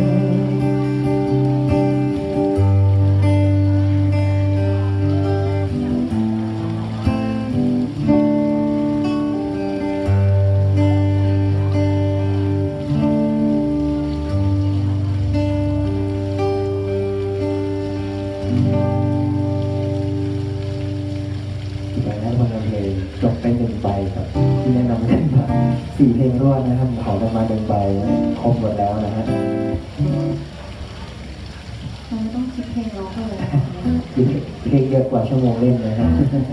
จบไปหนึ่งใบครับที่แนะนำขึ้นมาสี่เพลงรวดนะครับขอกันมาหนึ่งใบครบหมดแล้วนะฮะเราไม่ต้องคิดเพลงร้องเลยเพลงเยอะกว่าชั่วโมงเล่นนะฮะ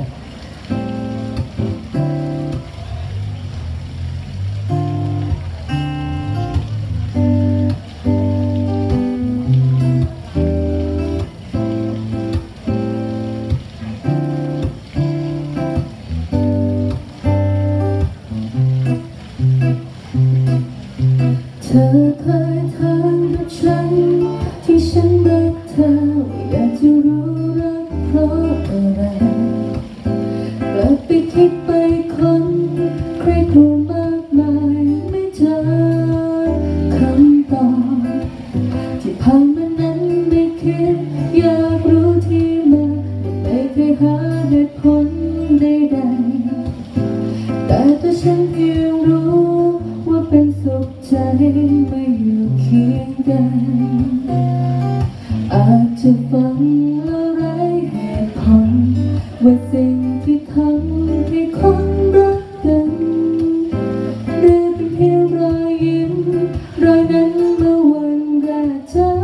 เธอเคยถามกับฉันที่ฉันรักเธออยากจะรู้รักเพราะอะไรกลับไปคิดไปคนใครครวญมากมายไม่เจอคำตอบที่ผ่านมานั้นไม่คิดอยากรู้ที่มาไม่เคยหาเหตุผลใดๆแต่ตัวฉันเพียงรู้ว่าเป็นสุขใจไม่อยู่เคียงกันอาจจะฟังแล้วไร้เหตุผลว่าสิ่งที่ทำให้คนรักกันหรือเป็นเพียงรอยยิ้มรอยนั้นเมื่อวันแรกเจอ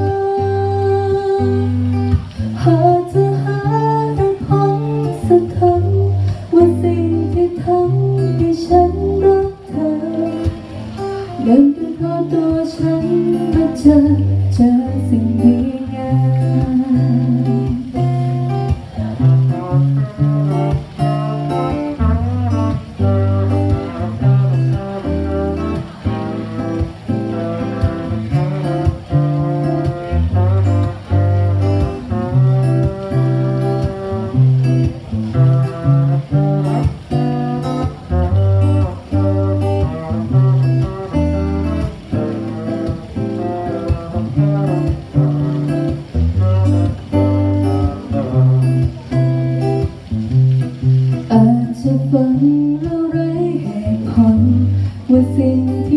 หากจะหาเหตุผลสักคำว่าสิ่งที่ทำให้ฉันรักเธอมันเป็นเพราะตัวฉันมาเจอเจอสิ่งดีงาม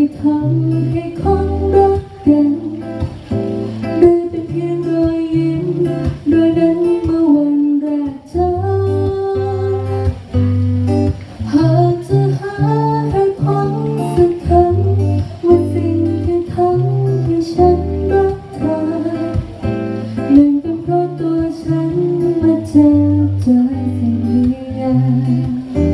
ทำให้คนรักกันได้เป็นเพียงรอยยิ้มโดยนั้นเมื่อวันแรกเจอหากจะหาเหตุผลสักคำว่าสิ่งที่ทำให้ฉันรักเธอหนึ่งเป็นเพราะตัวฉันมาเจอเจอสิ่งดีงาม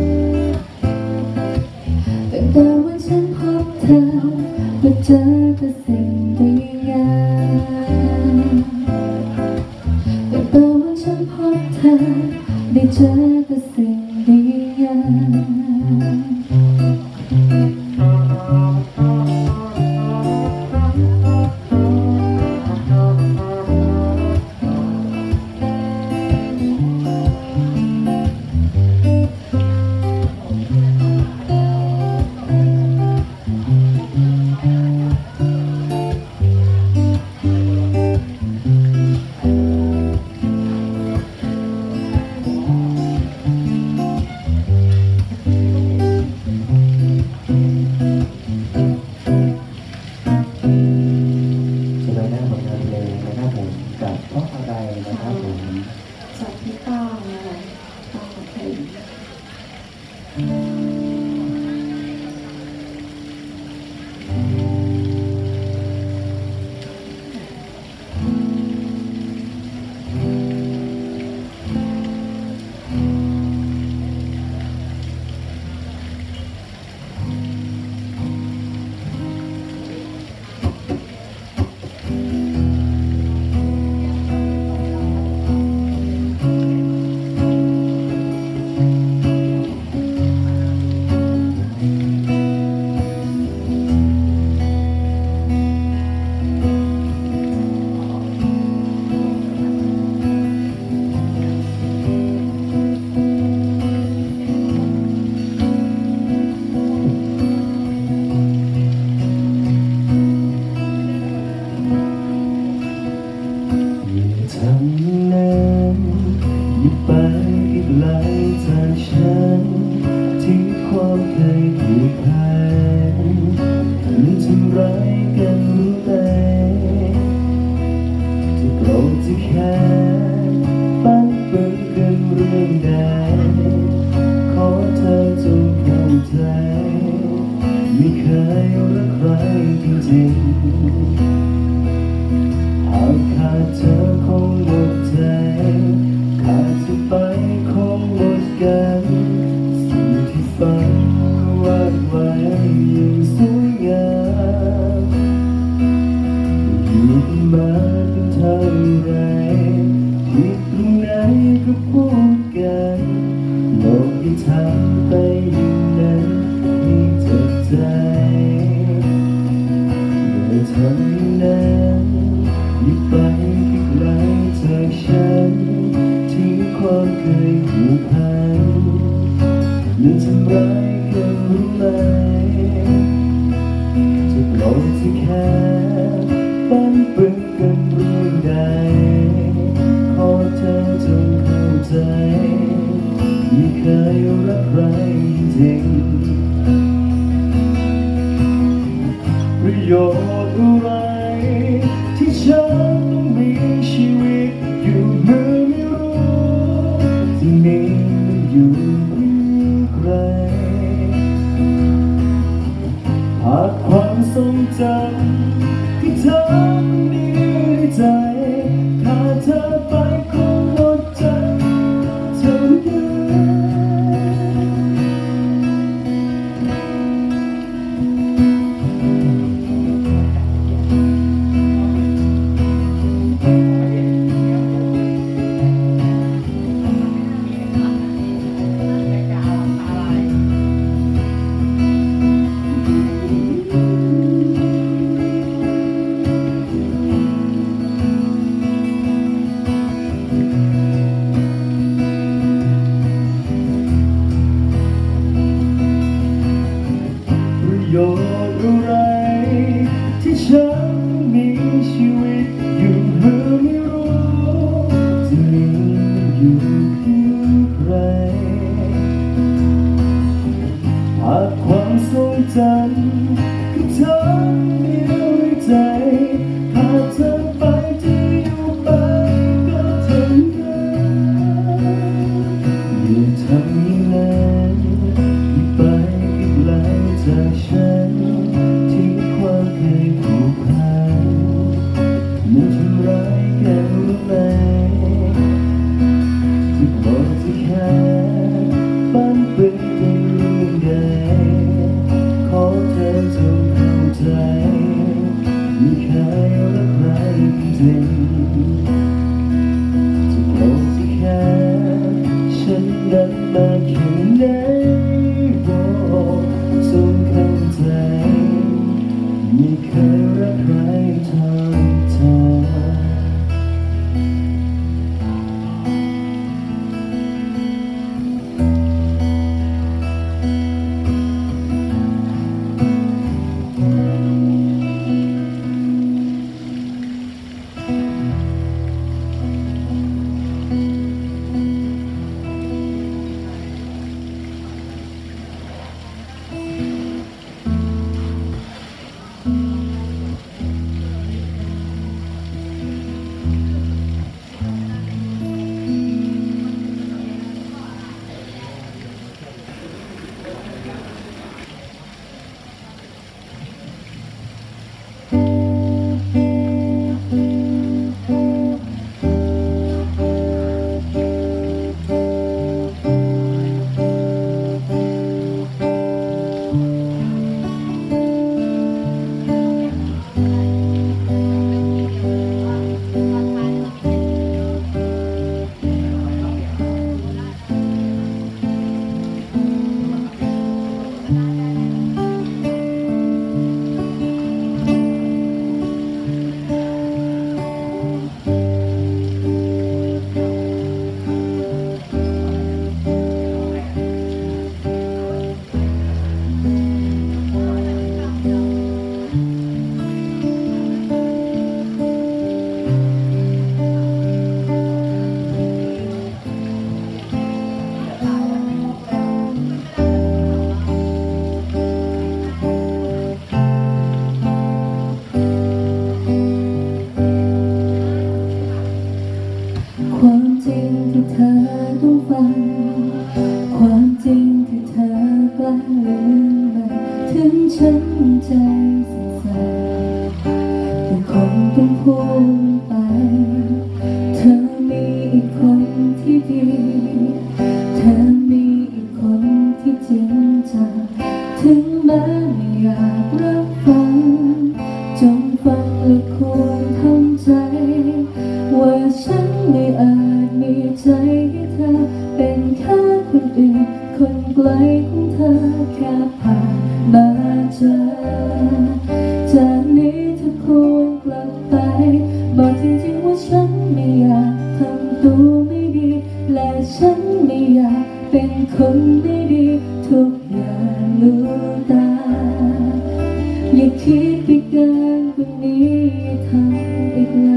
ตั้งแต่วันฉันพบเธอมาเจอแต่สิ่งดีงามตั้งแต่วันฉันพบเธอได้เจอแต่สิ่งดีงามกับเพราะอะไรนะครับผมจากพี่ก้าวนะคะก้าวเพลงไปไกลจากฉันที่ความเคยผูกพันมันทำร้ายกันรู้ไหมจะโกรธจะแค้นปั้นเปิดกันเรื่องใดขอเธอจงเข้าใจไม่เคยรักใครจริงๆหากขาดเธอคงหมดใจขาดเธอไปคงหมดกันสิ่งที่ฝันวาดไว้อย่างสวยงามอยู่กันมาเป็นเท่าไรที่ตรงไหนก็พูดกันโลกที่ทำไปอย่างนั้นมีเจ็บใจเมื่อทำอย่างนั้นยิ่งไปไกลจากฉันความเคยผูกพันมันทำร้ายกันรู้ไหมจะโกรธจะแค้นปั้นปึงกันเรื่องใดขอเธอจงเข้าใจไม่เคยรักใครจริงประโยชน์อะไรที่ฉันต้องมีชีวิตอยู่เมื่อที่นี้มันอยู่ไกลหากความทรงจำที่เธอมีในใจถ้าเธอไปคงหมดใจเธอเดิลิ่นที่โลกที่แค่ฉันนั้นมาแค่ไหนบอกจงเข้าใจไม่เคยรักใครเท่าเธอความจริงที่เธอต้องฟังความจริงที่เธอกล้าลืมมาถึงฉันใจสั่นๆแต่คงต้องพูดไปเธอมีอีกคนที่ดีเธอมีอีกคนที่จริงจังถึงแม้ไม่อยากรับฟังจงฟังและควรทำใจว่าฉันไม่อาจมีใจให้เธอเป็นแค่คนอื่นคนไกลของเธอแค่ผ่านมาเจอจากนี้เธอควรกลับไปบอกจริงๆว่าฉันไม่อยากทำตัวไม่ดีและฉันไม่อยากเป็นคนไม่ดีทุกอย่างรู้ตาอย่าคิดไปเกินกว่านี้อย่าทำอีกเลย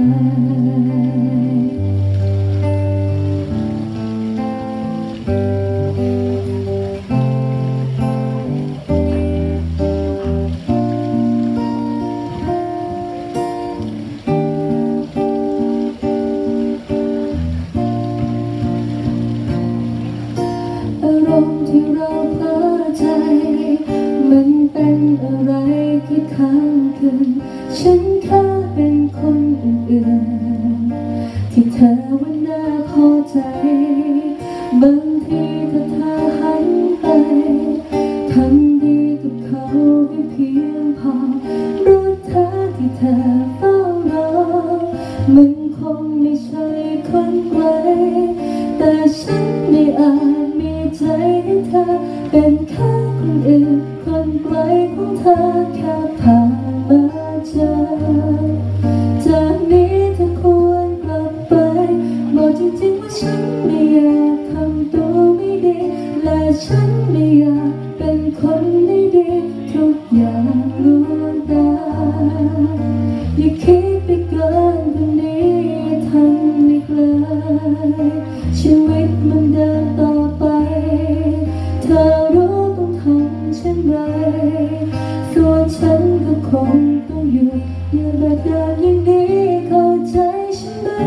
อารมณ์ที่เราเพลิดใจมันเป็นอะไรที่ค้างคืนฉันแค่เป็นคนอื่นๆที่เธอว่าน่าพอใจบางทีถ้าเธอหันไปทำดีกับเขาให้เพียงพอรู้เธอที่เธอเฝ้ารอมันคงไม่ใช่คนไกลแต่ฉันไม่อาจมีใจให้เธอเป็นแค่คนอื่นคนไกลของเธอแค่ผ่านมาเจอจากนี้เธอควรกลับไปบอกจริงๆว่าฉันไม่อยากทำตัวไม่ดีและฉันไม่อยากเป็นคนไม่ดีทุกอย่างล้วนตาอย่าคิดไปเกินกว่านี้ทำอีกเลยชีวิตมันเดินต่อไปเธอรู้ต้องทำเช่นไรส่วนฉันก็คงต้องอยู่อยู่แบบเดิมอย่างนี้เข้าใจใช่ไหม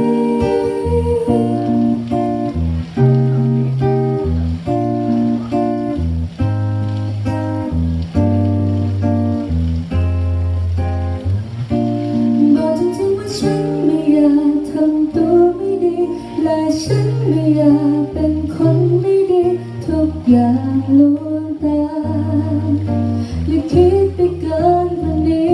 บอกจริงๆว่าฉันไม่อยากทำตัวไม่ดีและฉันไม่อยากเป็นคนไม่ดีทุกอย่างล้วนตาอย่าคิดไปเกินกว่านี้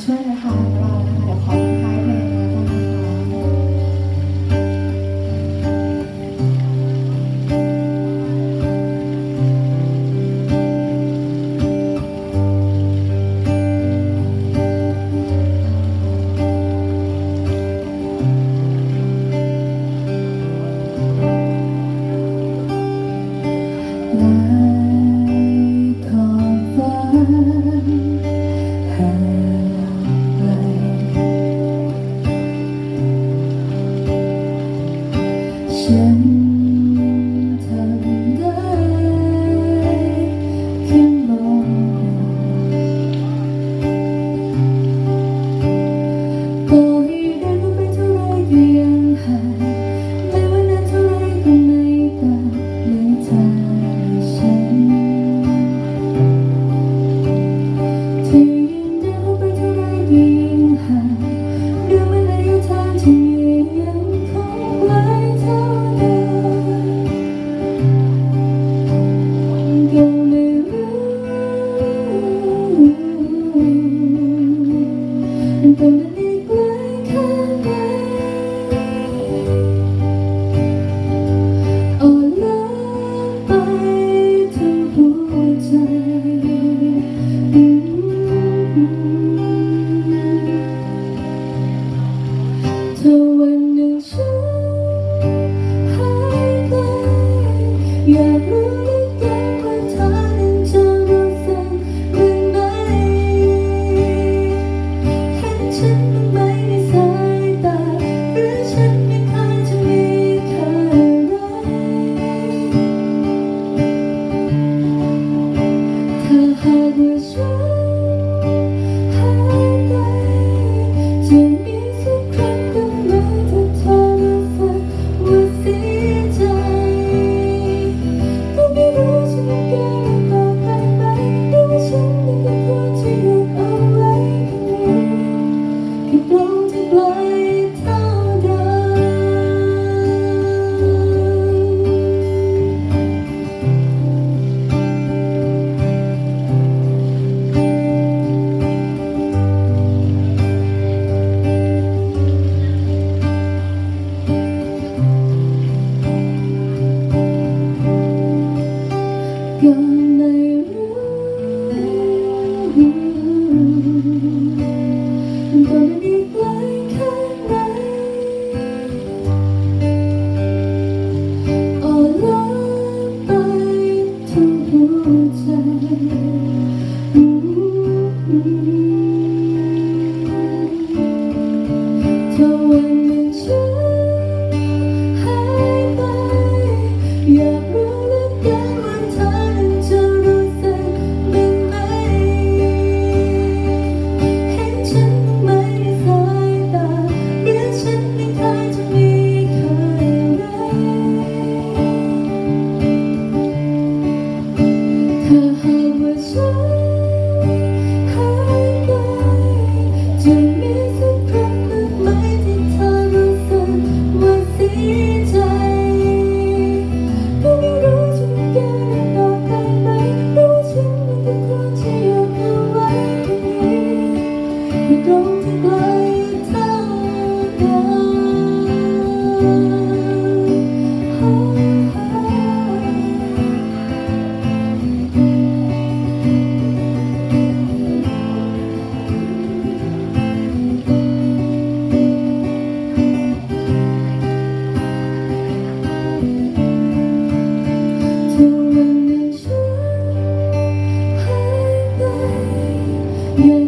ช่วยนะคะรอนะคะเดี๋ยวขอท้ายเพลงแล้วกันฉันทำได้แค่มองต่อให้เดินเข้าไปเท่าไรก็ยังห่างไม่ว่านานเท่าไรก็ไม่ต่างเลยจากฉันที่ยิ่งเดินเข้าไปเท่าไรก็ยิ่งห่างดูเหมือนระยะทางที่ยังคงไกลเท่าเดิมก็ไม่รู้แต่มันอีกไกลแค่ไหนอ่อนล้าไปทั้งหัวใจถ้าวันหนึ่งฉันหายไปอยากรู้เหลือเกินว่าเธอนั้นจะรู้สึกเหมือนไหมเห็นฉันบ้างไหมในสายตาหรือฉันยังคอยจะมีแค่ไรถ้าหากว่าฉันหายไปจะมีสักครั้งบ้างไหมถ้าเธอรู้สึกว่าเสียใจก็ไม่รู้ฉันยังแก้มันต่อไปไหมหรือว่าฉันยังก็ควรจะหยุดเอาไว้แค่นี้แค่ตรงที่ปลายเท่าเดิก็ไม่รู้แต่มันอีกไกลแค่ไหนอ่อนล้าไปทั้งหัวใจถ้าวันหนึ่งฉันหายไปอยากรู้เหลือเกินว่าเธอนั้นจะรู้สึกบ้างไหมเห็นฉันบ้างไหมในสายตาหรือฉันไม่เคยจะมีแค่ไรถ้าหากว่าฉันหายไปจะมีสักครั้งบ้างไหมที่เธอรู้สึกว่าเสียใจก็ไม่รู้จะยังแก้มันต่อไปไหมหรือว่าฉันยังก็ควรจะหยุดเอาไว้แค่นี้แค่ตรงที่ไกลเท่าเดิถ้าวันหนึ่งฉันหายไปอยาก